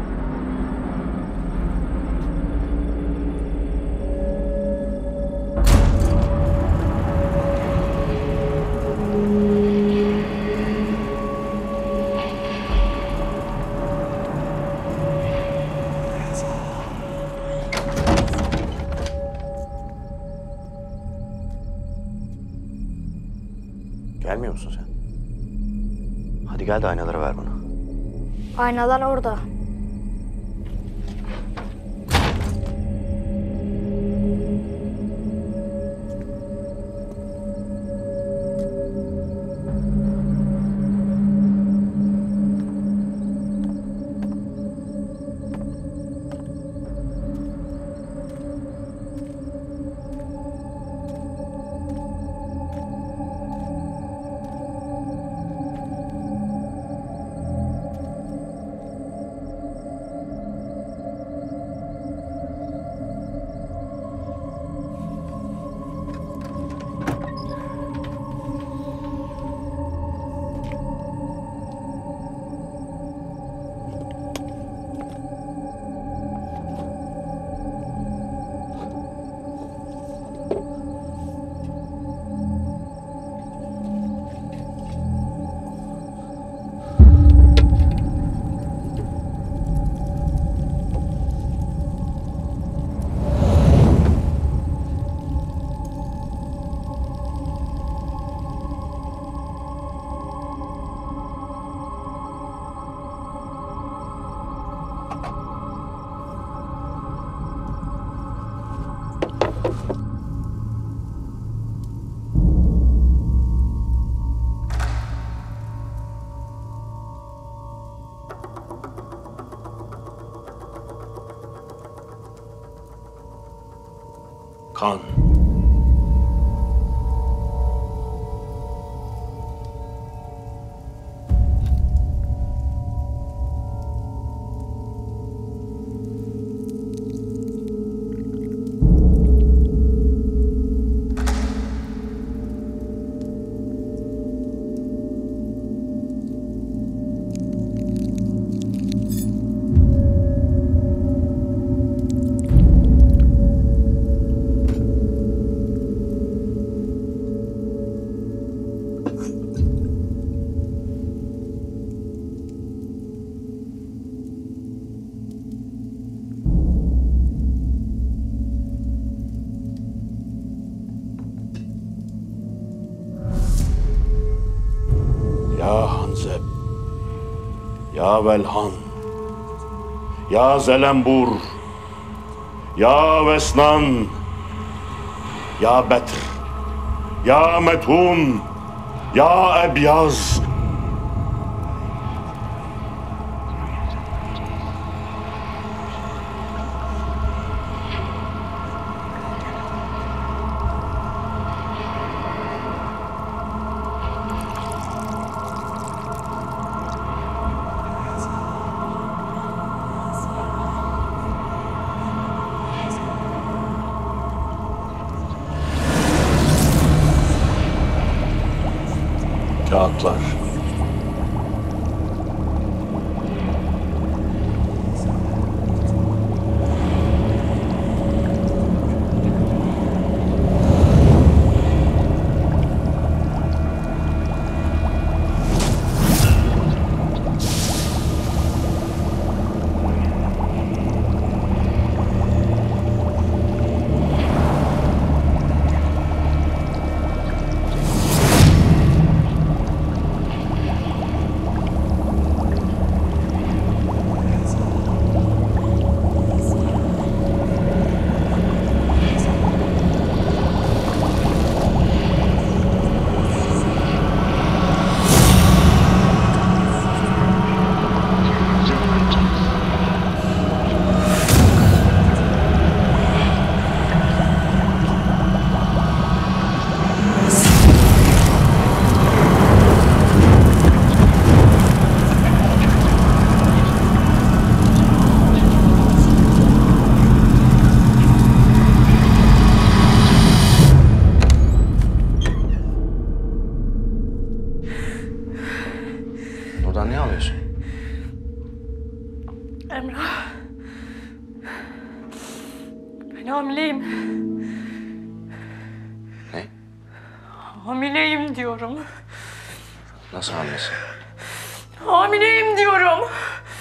Gelmiyor musun sen? Hadi gel de aynaları ver bana. Aynalar orada. Kan. Ya Velhan, ya Zelembur, ya Vesnan, ya Betr, ya Metun, ya Ebyaz. Kağıtlar. hamileyim. Ne? Hamileyim diyorum. Nasıl hamilesin? Hamileyim diyorum.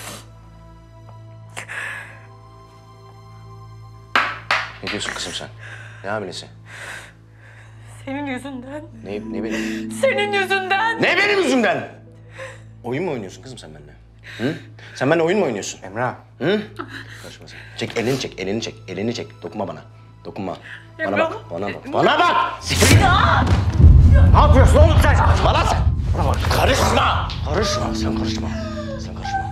Ne diyorsun kızım sen? Ne hamilesi? Senin yüzünden. Ne, ne benim? Senin yüzünden. Ne benim yüzümden? Oyun mu oynuyorsun kızım sen benimle? Hı? Sen benimle oyun mu oynuyorsun? Emrah. Hı? Karışma sen. Çek elini çek, elini çek, elini çek. Dokunma bana. Dokunma. Bana Emrah. bak, bana bak. Bana bak! Siktir git! Ne yapıyorsun oğlum sen? Bana sen! Bana bak, karışma! Karışma, sen karışma. Sen karışma.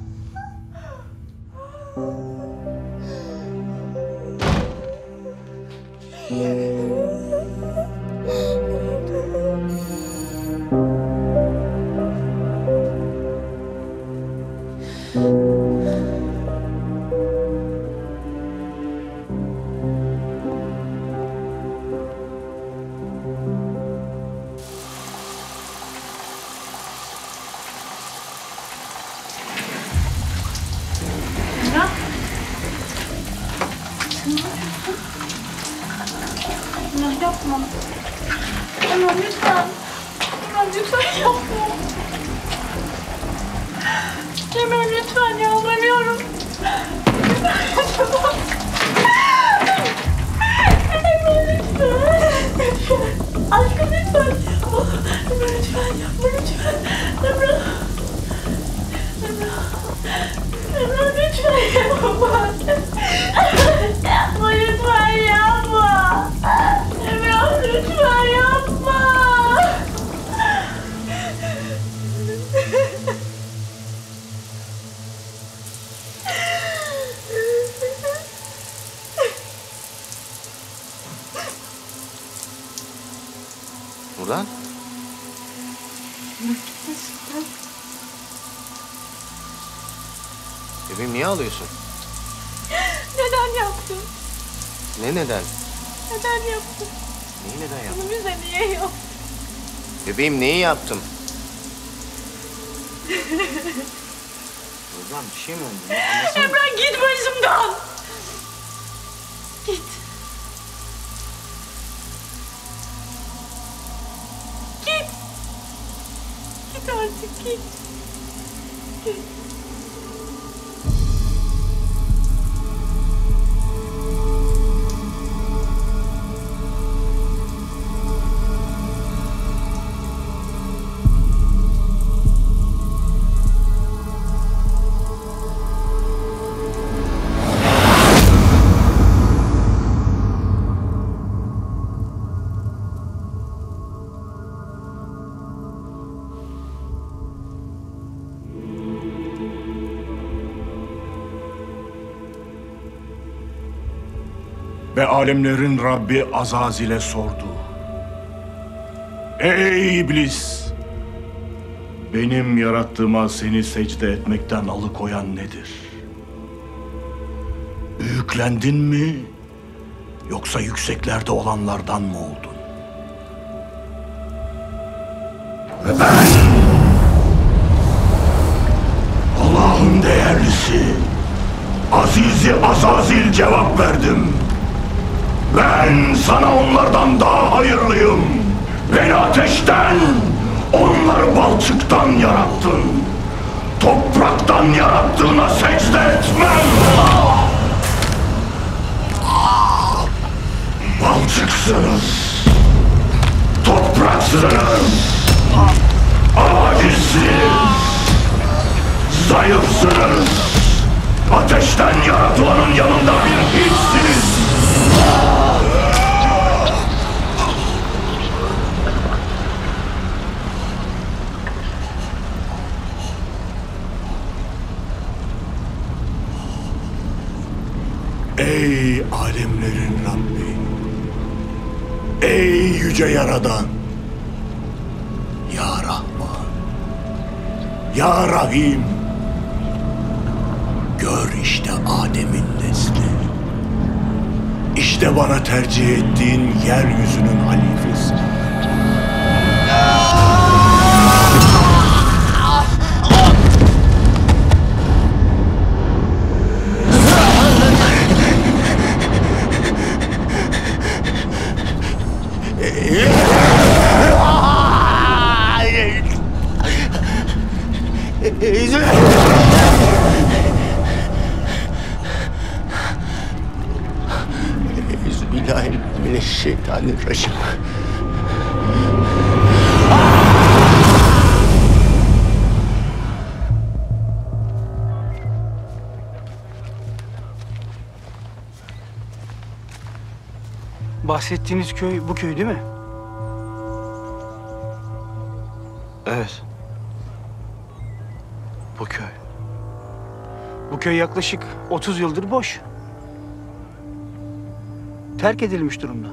Emrah yapma. Emrah lütfen. Emrah lütfen yapma. Emrah lütfen yalvarıyorum. Emrah lütfen. Emrah lütfen. Lütfen. Aşkım lütfen. Emrah lütfen yapma lütfen. Emrah. Emrah. Emrah lütfen yapma. Yapma lütfen yapma. Emrah lütfen yapma. Buradan? Bebeğim niye ağlıyorsun? Neden yaptın? Ne neden? Neden yaptın? Neyi neden yaptın? Bunu bize niye yaptın? Bebeğim neyi yaptım? Hocam bir şey mi oldu? Anlasana. Emrah git başımdan. Git. Git. Git artık git. Git. Ve alemlerin Rabbi Azazil'e sordu. Ey iblis! Benim yarattığıma seni secde etmekten alıkoyan nedir? Büyüklendin mi? Yoksa yükseklerde olanlardan mı oldun? Ve ben Allah'ın değerlisi Azizi Azazil cevap verdim. Ben sana onlardan daha hayırlıyım. Beni ateşten, onları balçıktan yarattın. Topraktan yarattığına secde etmem. Balçıksınız, topraksınız, acizsiniz, zayıfsınız. Ateşten yaratılanın yanında bir hiçsiniz. Ey alemlerin Rabbi, ey yüce Yaradan, Ya Rahman, Ya Rahim, gör işte Adem'in nesli, işte bana tercih ettiğin yeryüzünün halifesi. Şeytan-i Racim. Bahsettiğiniz köy bu köy değil mi? Evet. Bu köy. Bu köy yaklaşık otuz yıldır boş. Terk edilmiş durumda.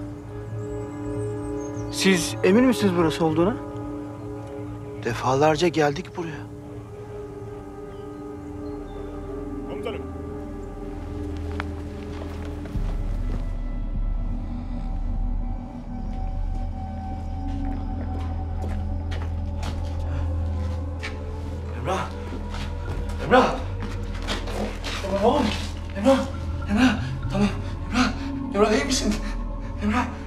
Siz emin misiniz burası olduğuna? Defalarca geldik buraya. Komutanım. Emrah! Emrah! Tamam oğlum. Emrah! Emrah! Tamam. Emrah! Emrah iyi misin? Emrah!